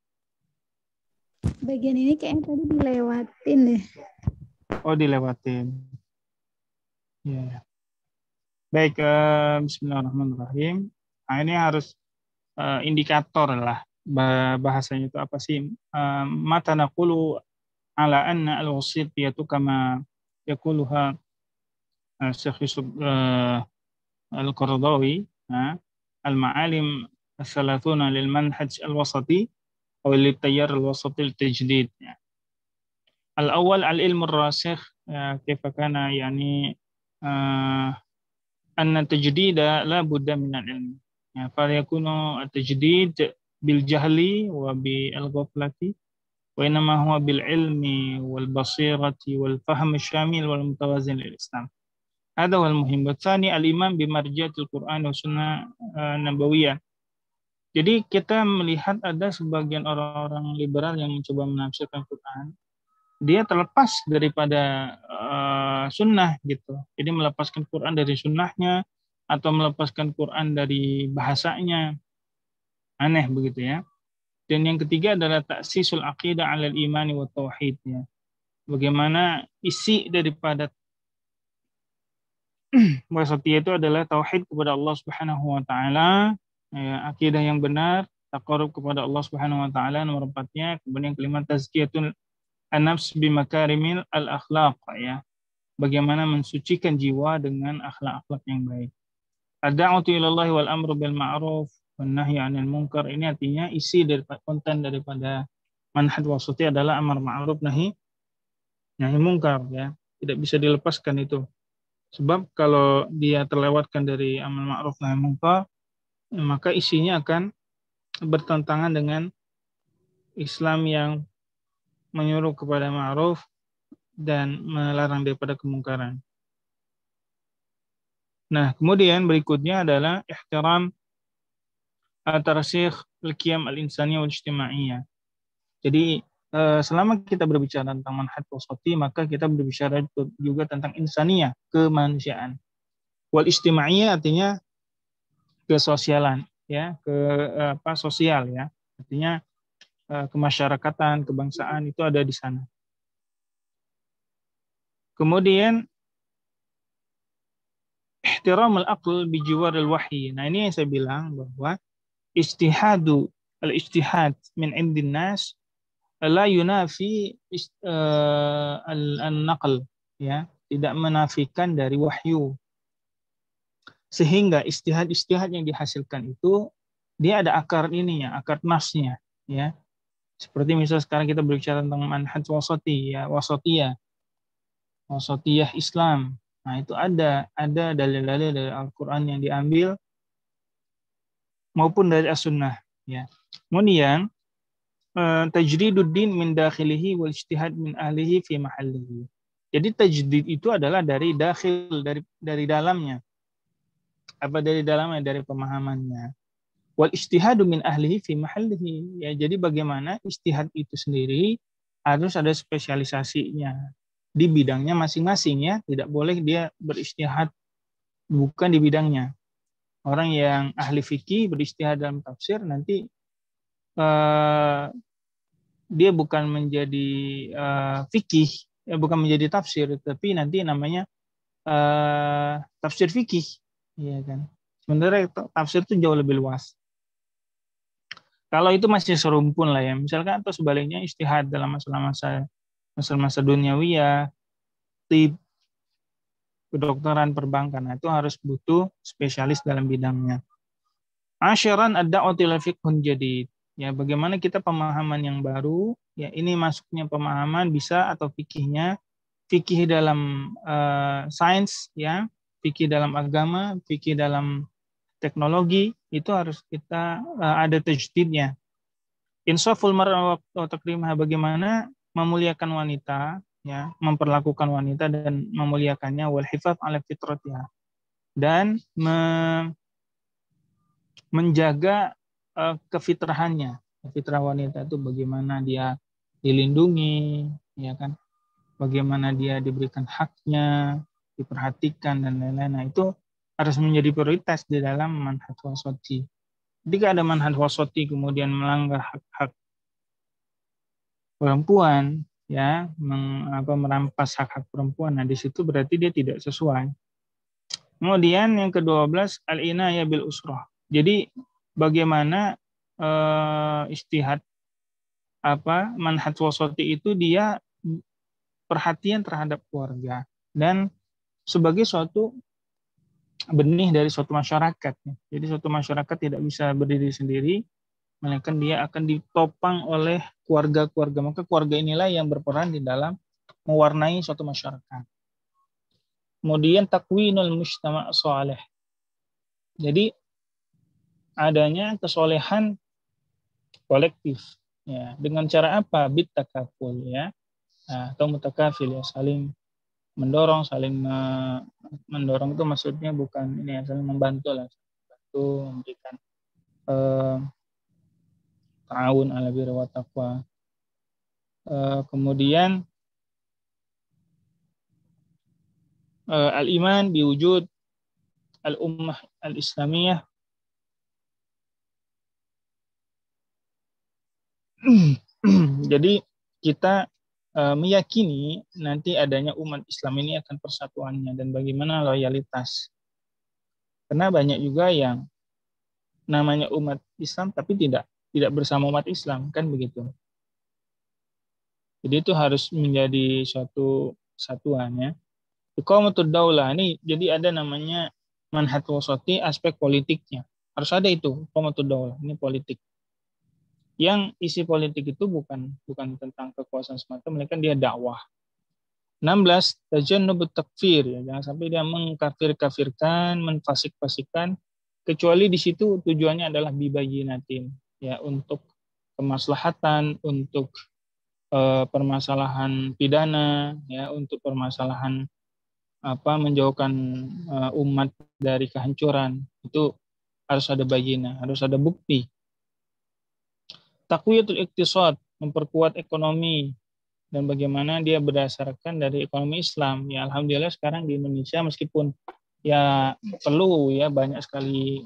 Bagian ini kayaknya tadi dilewatin deh. Oh, dilewatin. Ya. Baik, bismillahirrahmanirrahim. Nah, ini harus indikator lah bahasanya itu apa sih? Mata naqulu ala anna al-wasitiyatu kama yaquluha Syekh Yusuf al-Qaradawi, al-ma'alim al-thalathuna lil manhaj al-wasati atau lil tayyar al-wasati al-tajdid. Al-awwal al-ilmu ar-rasikh kaifa kana yani anna tajdida la budda min al-ilm. فليكون التجديد بالجهل وبالغفلة وإنما هو بالعلم والبصيرة والفهم الشامل والمتوازن للإسلام. هذا هو المهم. والثاني الإيمان بمرجعية القرآن والسنة النبوية. Jadi kita melihat ada sebagian orang-orang liberal yang mencoba menafsirkan Quran, dia terlepas daripada sunnah gitu. Jadi melepaskan Quran dari sunnahnya atau melepaskan Quran dari bahasanya. Aneh begitu ya. Dan yang ketiga adalah ta'sisul aqidah 'alal imani wa tauhid ya. Bagaimana isi daripada wasatiyah itu adalah tauhid kepada Allah Subhanahu wa taala, ya, akidah yang benar taqarrub kepada Allah Subhanahu wa taala. Nomor 4-nya, kemudian yang kelima, tazkiyatul an-nafs bimakarimil al-akhlaq, ya. Bagaimana mensucikan jiwa dengan akhlak-akhlak yang baik. Ad-da'watu ilallahi wal amru bil ma'ruf wan nahyi 'anil munkar. Ini artinya isi dari konten daripada manhaj wasati adalah amar ma'ruf nahi munkar, ya. Tidak bisa dilepaskan itu. Sebab kalau dia terlewatkan dari amar ma'ruf nahi munkar, maka isinya akan bertentangan dengan Islam yang menyuruh kepada ma'ruf dan melarang daripada kemungkaran. Nah, kemudian berikutnya adalah ihtiram at-tarsikh al-qiyam al-insaniyah wal ijtimaiyah. Jadi selama kita berbicara tentang manhaj wasati, maka kita berbicara juga tentang insaniyah, kemanusiaan. Wal ijtimaiyah artinya kesosialan, ya, sosial, ya. Artinya kemasyarakatan, kebangsaan itu ada di sana. Kemudian ihtiram al-aql bi jiwar al-wahyi. Nah, ini yang saya bilang bahwa al-ijtihad min indin nas la yunafi al-naql, ya, tidak menafikan dari wahyu. Sehingga ijtihad yang dihasilkan itu dia ada akar ininya, akar nasnya, ya. Seperti misal sekarang kita berbicara tentang manhaj wasati, ya, wasatiyah Islam. Nah, itu ada dalil-dalil dari Al-Qur'an yang diambil maupun dari As-Sunnah, ya. Kemudian tajdiduddin min dakhilihi wal ijtihad min ahlihi fi mahallihi. Jadi tajdid itu adalah dari dakhil, dari dalamnya. Apa dari dalamnya? Dari pemahamannya. Wal ijtihadu min ahlihi fi mahallihi. Ya, jadi bagaimana ijtihad itu sendiri harus ada spesialisasinya di bidangnya masing-masing, ya. Tidak boleh dia berijtihad bukan di bidangnya. Orang yang ahli fikih berijtihad dalam tafsir, nanti dia bukan menjadi fikih, bukan menjadi tafsir, tapi nanti namanya tafsir fikih, ya kan. Sebenarnya tafsir itu jauh lebih luas. Kalau itu masih serumpun lah, ya. Misalkan atau sebaliknya ijtihad dalam masalah duniawiyah, tib, kedokteran, perbankan, nah, itu harus butuh spesialis dalam bidangnya. Asyaran ad-da'wati ila fiqhun jadid. Ya, bagaimana kita pemahaman yang baru, ya, ini masuknya pemahaman bisa atau fikihnya, fikih dalam sains, ya, fikih dalam agama, fikih dalam teknologi, itu harus kita ada tajdidnya. Insaful mar'a wa takrimah, bagaimana memuliakan wanita, ya, memperlakukan wanita dan memuliakannya, wal hifaz ala fitratiha, dan menjaga kefitrahannya. Fitrah wanita itu bagaimana dia dilindungi, ya kan, bagaimana dia diberikan haknya, diperhatikan dan lain-lain. Nah, itu harus menjadi prioritas di dalam manhaj wasati. Jika ada manhaj wasati kemudian melanggar hak-hak perempuan, ya, merampas hak-hak perempuan, nah di situ berarti dia tidak sesuai. Kemudian yang ke-12, al-inayah bil usrah. Jadi bagaimana ijtihad manhaj wasati itu dia perhatian terhadap keluarga dan sebagai suatu benih dari suatu masyarakat. Jadi suatu masyarakat tidak bisa berdiri sendiri, melainkan dia akan ditopang oleh keluarga-keluarga. Maka keluarga inilah yang berperan di dalam mewarnai suatu masyarakat. Kemudian takwinul mujtama' shalih. Jadi adanya kesolehan kolektif, ya. Dengan cara apa? Bit takaful, ya. Nah, atau mutakafil, ya, saling mendorong, mendorong itu maksudnya bukan ini, ya, saling membantu lah, membantu, memberikan ta'awun ala birri wa taqwa. Kemudian al-iman biwujud al-ummah al-islamiyah. Jadi kita meyakini nanti adanya umat Islam ini akan persatuannya dan bagaimana loyalitas. Karena banyak juga yang namanya umat Islam tapi tidak tidak bersama umat Islam, kan begitu. Jadi itu harus menjadi suatu satuan ya. Iqamatud daulah ini jadi ada namanya manhaj wasati, aspek politiknya. Harus ada itu, iqamatud daulah, ini politik. Yang isi politik itu bukan tentang kekuasaan semata, melainkan dia dakwah. 16, tajannubut takfir ya, jangan sampai dia mengkafir-kafirkan, menfasik-fasikan, kecuali di situ tujuannya adalah bibayinatin ya, untuk kemaslahatan, untuk permasalahan pidana ya, untuk permasalahan menjauhkan umat dari kehancuran. Itu harus ada bayinah, harus ada bukti. Taqwiyatul iqtisad, memperkuat ekonomi dan bagaimana dia berdasarkan dari ekonomi Islam. Ya alhamdulillah sekarang di Indonesia meskipun ya perlu ya banyak sekali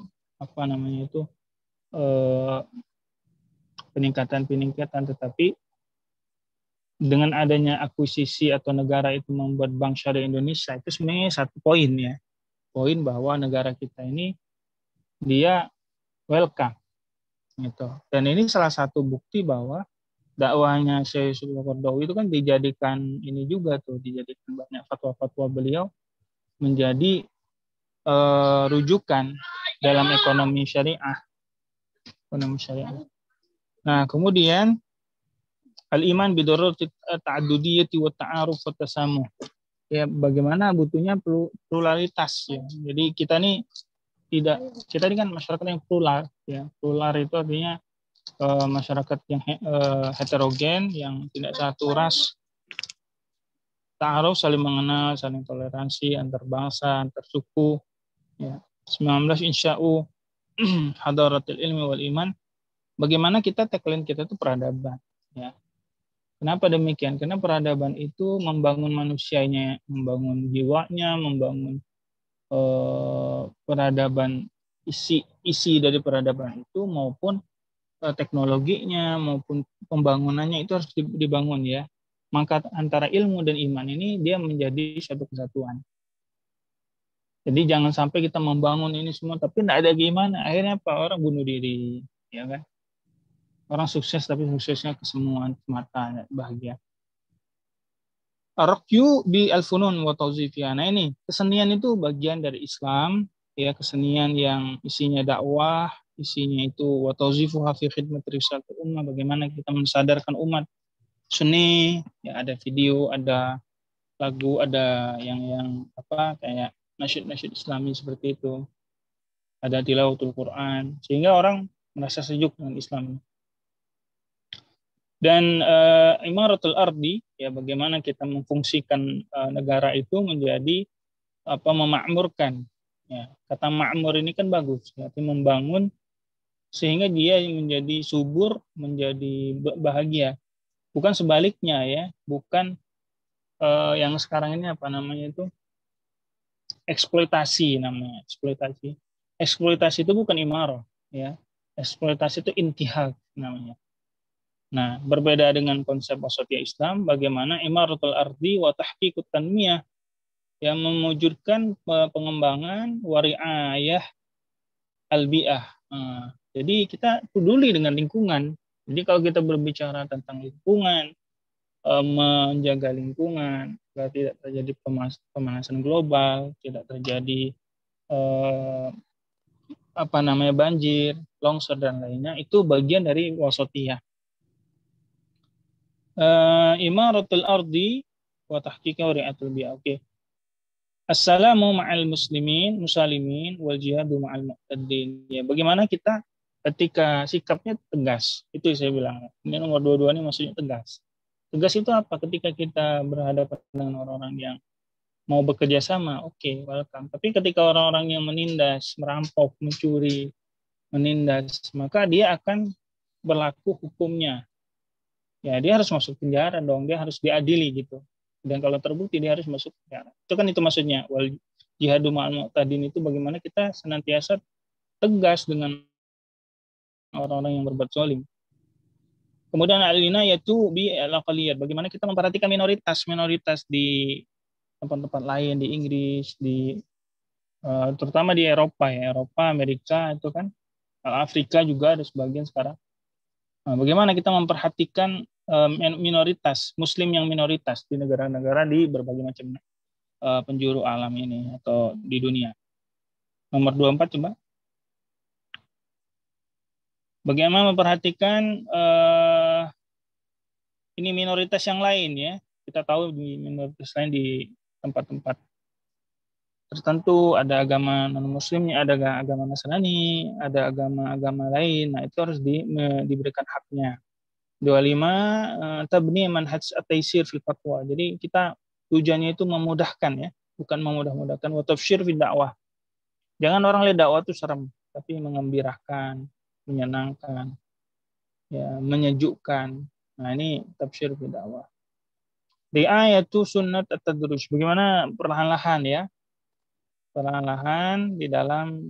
peningkatan, tetapi dengan adanya akuisisi atau negara itu membuat Bank Syariah Indonesia, itu sebenarnya satu poin ya. Poin bahwa negara kita ini dia welcome gitu. Dan ini salah satu bukti bahwa dakwahnya Syekh Sulaiman Qaradawi itu kan dijadikan ini juga tuh, dijadikan banyak fatwa-fatwa beliau menjadi rujukan dalam ekonomi syariah. Nah, kemudian al-iman bidarurati ta'addudiyyati wa ta'aruf wa tasamuh. Ya, bagaimana butuhnya pluralitas ya. Jadi kita ini kan masyarakat yang plural ya. Plural itu artinya masyarakat yang heterogen, yang tidak satu ras. Ta'aruf, saling mengenal, saling toleransi antar bangsa, antar suku ya. 19 insya'u hadaratul ilmi wal iman. Bagaimana kita tagline kita itu peradaban ya. Kenapa demikian? Karena peradaban itu membangun manusianya, membangun jiwanya, membangun peradaban, isi dari peradaban itu maupun teknologinya maupun pembangunannya itu harus dibangun ya. Maka antara ilmu dan iman ini dia menjadi satu kesatuan. Jadi jangan sampai kita membangun ini semua tapi tidak ada gimana, akhirnya apa? Orang bunuh diri, ya kan? Orang sukses tapi suksesnya kesemuan semata, bahagia. Ar-raqyu bi al-funun wa tawzifiyah. Nah ini, kesenian itu bagian dari Islam, ya, kesenian yang isinya dakwah, isinya itu wa tawzifuha fi khidmat risalatul ummah, bagaimana kita mensadarkan umat. Seni, ya, ada video, ada lagu, ada yang kayak nasyid-nasyid Islami seperti itu. Ada tilawatul Quran, sehingga orang merasa sejuk dengan Islam. Dan imaratul ardi, ya, bagaimana kita memfungsikan negara itu menjadi memakmurkan. Ya, kata makmur ini kan bagus, artinya membangun sehingga dia menjadi subur, menjadi bahagia. Bukan sebaliknya ya, bukan yang sekarang ini eksploitasi namanya, eksploitasi. Eksploitasi itu bukan imarah, ya. Eksploitasi itu intihak namanya. Nah, berbeda dengan konsep wasatiyah Islam, bagaimana imaratul ardi wa tahqiqut tanmiyah, yang mewujudkan pengembangan wari'ayah al-bi'ah. Jadi kita peduli dengan lingkungan. Jadi kalau kita berbicara tentang lingkungan, menjaga lingkungan, agar tidak terjadi pemanasan global, tidak terjadi banjir, longsor dan lainnya, itu bagian dari wasatiyah. Imaratul ardi wa tahqiqa wari'atul bi'ah. Oke. Assalamu ma'al muslimin wal jihadu ma'al mu'taddin. Ya, bagaimana kita ketika sikapnya tegas. Itu saya bilang. Ini nomor 22 ini maksudnya tegas. Tegas itu apa? Ketika kita berhadapan dengan orang-orang yang mau bekerja sama, oke, welcome. Tapi ketika orang-orang yang menindas, merampok, mencuri, menindas, maka dia akan berlaku hukumnya. Ya, dia harus masuk penjara dong, dia harus diadili gitu. Dan kalau terbukti dia harus masuk penjara. Itu maksudnya. Wal jihadu ma'al mu'tadin itu bagaimana kita senantiasa tegas dengan orang-orang yang berbuat zalim. Kemudian al-inayatu bi al-aqliyat, bagaimana kita memperhatikan minoritas di tempat-tempat lain, di Inggris, terutama di Eropa ya, Eropa, Amerika itu kan, Afrika juga ada sebagian sekarang. Nah, bagaimana kita memperhatikan minoritas Muslim yang minoritas di negara-negara di berbagai macam penjuru alam ini atau di dunia. Nomor 24 coba. Bagaimana memperhatikan ini minoritas yang lain ya. Kita tahu di minoritas lain di tempat-tempat tertentu ada agama non-muslimnya, ada agama Nasrani, ada agama-agama lain. Nah, itu harus diberikan haknya. 25 tabni manhaj at-taysir fil fatwa. Jadi kita tujuannya itu memudahkan ya, bukan memudah-mudahkan. Wa tafsyir fil dakwah. Jangan orang lihat dakwah itu serem, tapi mengembirakan, menyenangkan, ya, menyejukkan. Nah, ini tafsyir fil dakwah. Ri'ayatu sunnat at-tadruj. Bagaimana perlahan-lahan ya? Perlahan-lahan di dalam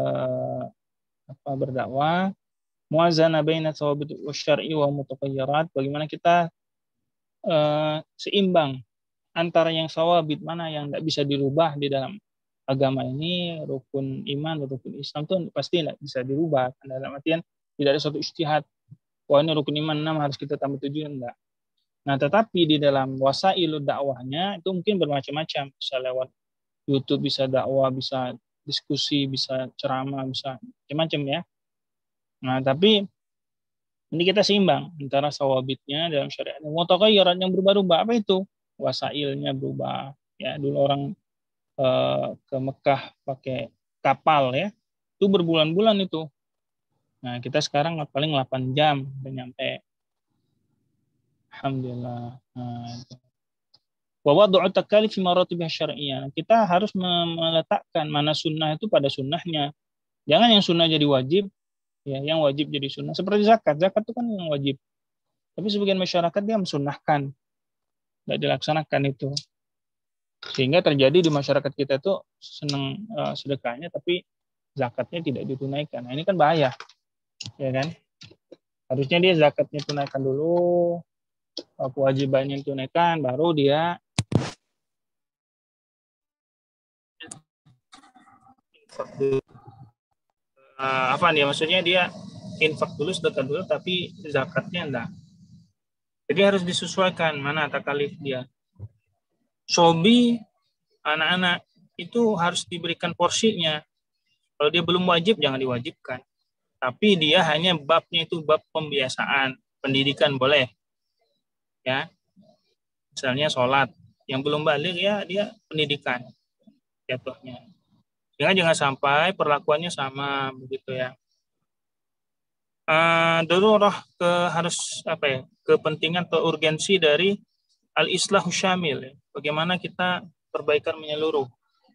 berdakwah, muwazana baina thawabit wasyar'i wa mutaqayyirat. Bagaimana kita seimbang antara yang sawabit, mana yang tidak bisa dirubah di dalam agama ini, rukun iman, rukun Islam itu pasti tidak bisa dirubah. Dalam artian tidak ada suatu ijtihad. Wah, ini rukun iman 6 harus kita tambah 7, enggak. Nah, tetapi di dalam wasailud dakwahnya itu mungkin bermacam-macam. Bisa lewat YouTube, bisa dakwah, bisa diskusi, bisa ceramah, bisa macam-macam ya. Nah, tapi ini kita seimbang antara sawabitnya dalam syariat. Mutaqayyirat yang berubah-ubah, apa itu? Wasailnya berubah. Ya, dulu orang ke Mekah pakai kapal ya. Itu berbulan-bulan itu. Nah, kita sekarang paling 8 jam udah nyampe. Alhamdulillah. Nah, itu. Wa wad'u takalif fi maratibih syar'iyyah. Kita harus meletakkan mana sunnah itu pada sunnahnya. Jangan yang sunnah jadi wajib, ya, yang wajib jadi sunnah. Seperti zakat. Zakat itu kan yang wajib. Tapi sebagian masyarakat dia mensunnahkan. Tidak dilaksanakan itu. Sehingga terjadi di masyarakat kita itu senang sedekahnya, tapi zakatnya tidak ditunaikan. Nah, ini kan bahaya. Ya kan? Harusnya dia zakatnya tunaikan dulu, kewajibannya tunaikan, baru dia maksudnya dia infak dulu, sedekah dulu, tapi zakatnya enggak. Jadi harus disesuaikan mana takalif dia. Sobi, anak-anak itu harus diberikan porsinya. Kalau dia belum wajib, jangan diwajibkan. Tapi dia hanya babnya itu bab pembiasaan, pendidikan boleh. Ya, misalnya sholat. Yang belum balik ya dia pendidikan jatuhnya. Jangan sampai perlakuannya sama begitu ya. Darurah harus kepentingan atau urgensi dari al-islahu syamil. Ya. Bagaimana kita perbaikan menyeluruh.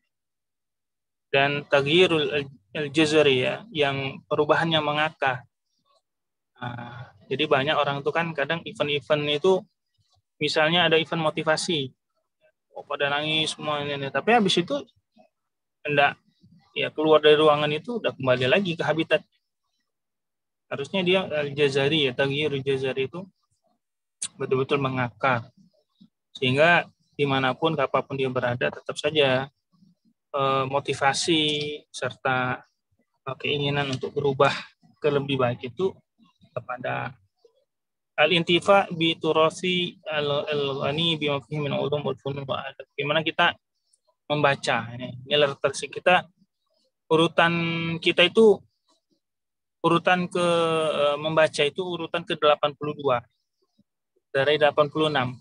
Dan taghyirul al-jazari ya, yang perubahannya mengakar. Jadi banyak orang itu kan kadang event-event itu misalnya ada event motivasi. Pada nangis semua ini. Tapi habis itu enggak ya keluar dari ruangan itu udah kembali lagi ke habitat. Harusnya dia al-jazari ya, taghyirul jazari itu betul-betul mengakar. Sehingga dimanapun, kapanpun dia berada, tetap saja motivasi serta keinginan untuk berubah ke lebih baik itu kepada al-intifa bi turasi al-ghani bi mafhum min ulum wal funun wa adab. Gimana kita membaca ini literatur kita, urutan kita itu urutan ke membaca itu urutan ke 82 dari 86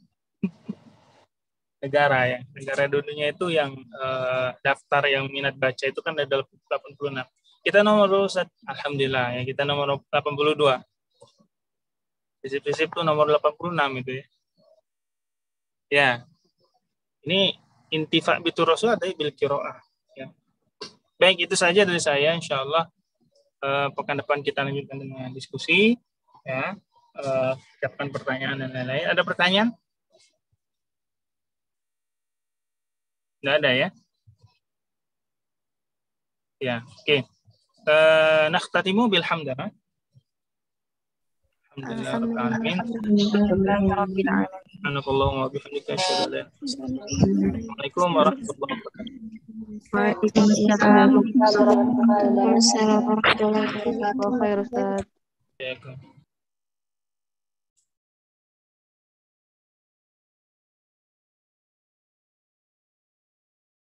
negara ya. Negara dunia itu yang daftar yang minat baca itu kan ada 86. Kita nomor 1, alhamdulillah ya, kita nomor 82. Fisip-fisip itu nomor 86 itu ya. Ya. Ini intifa bitur rasul ada bil qiraah ya. Baik, itu saja dari saya, insyaallah pekan depan kita lanjutkan dengan diskusi ya. Siapkan pertanyaan dan lain-lain. Ada pertanyaan? Enggak ada ya? Ya, oke. Nakhtatimu bilhamdulillah. Alhamdulillah. Subhanakallahumma wa bihamdika asyhadu an la ilaha illa anta Assalamualaikum warahmatullahi wabarakatuh. Waalaikumsalam warahmatullahi wabarakatuh. Ustaz.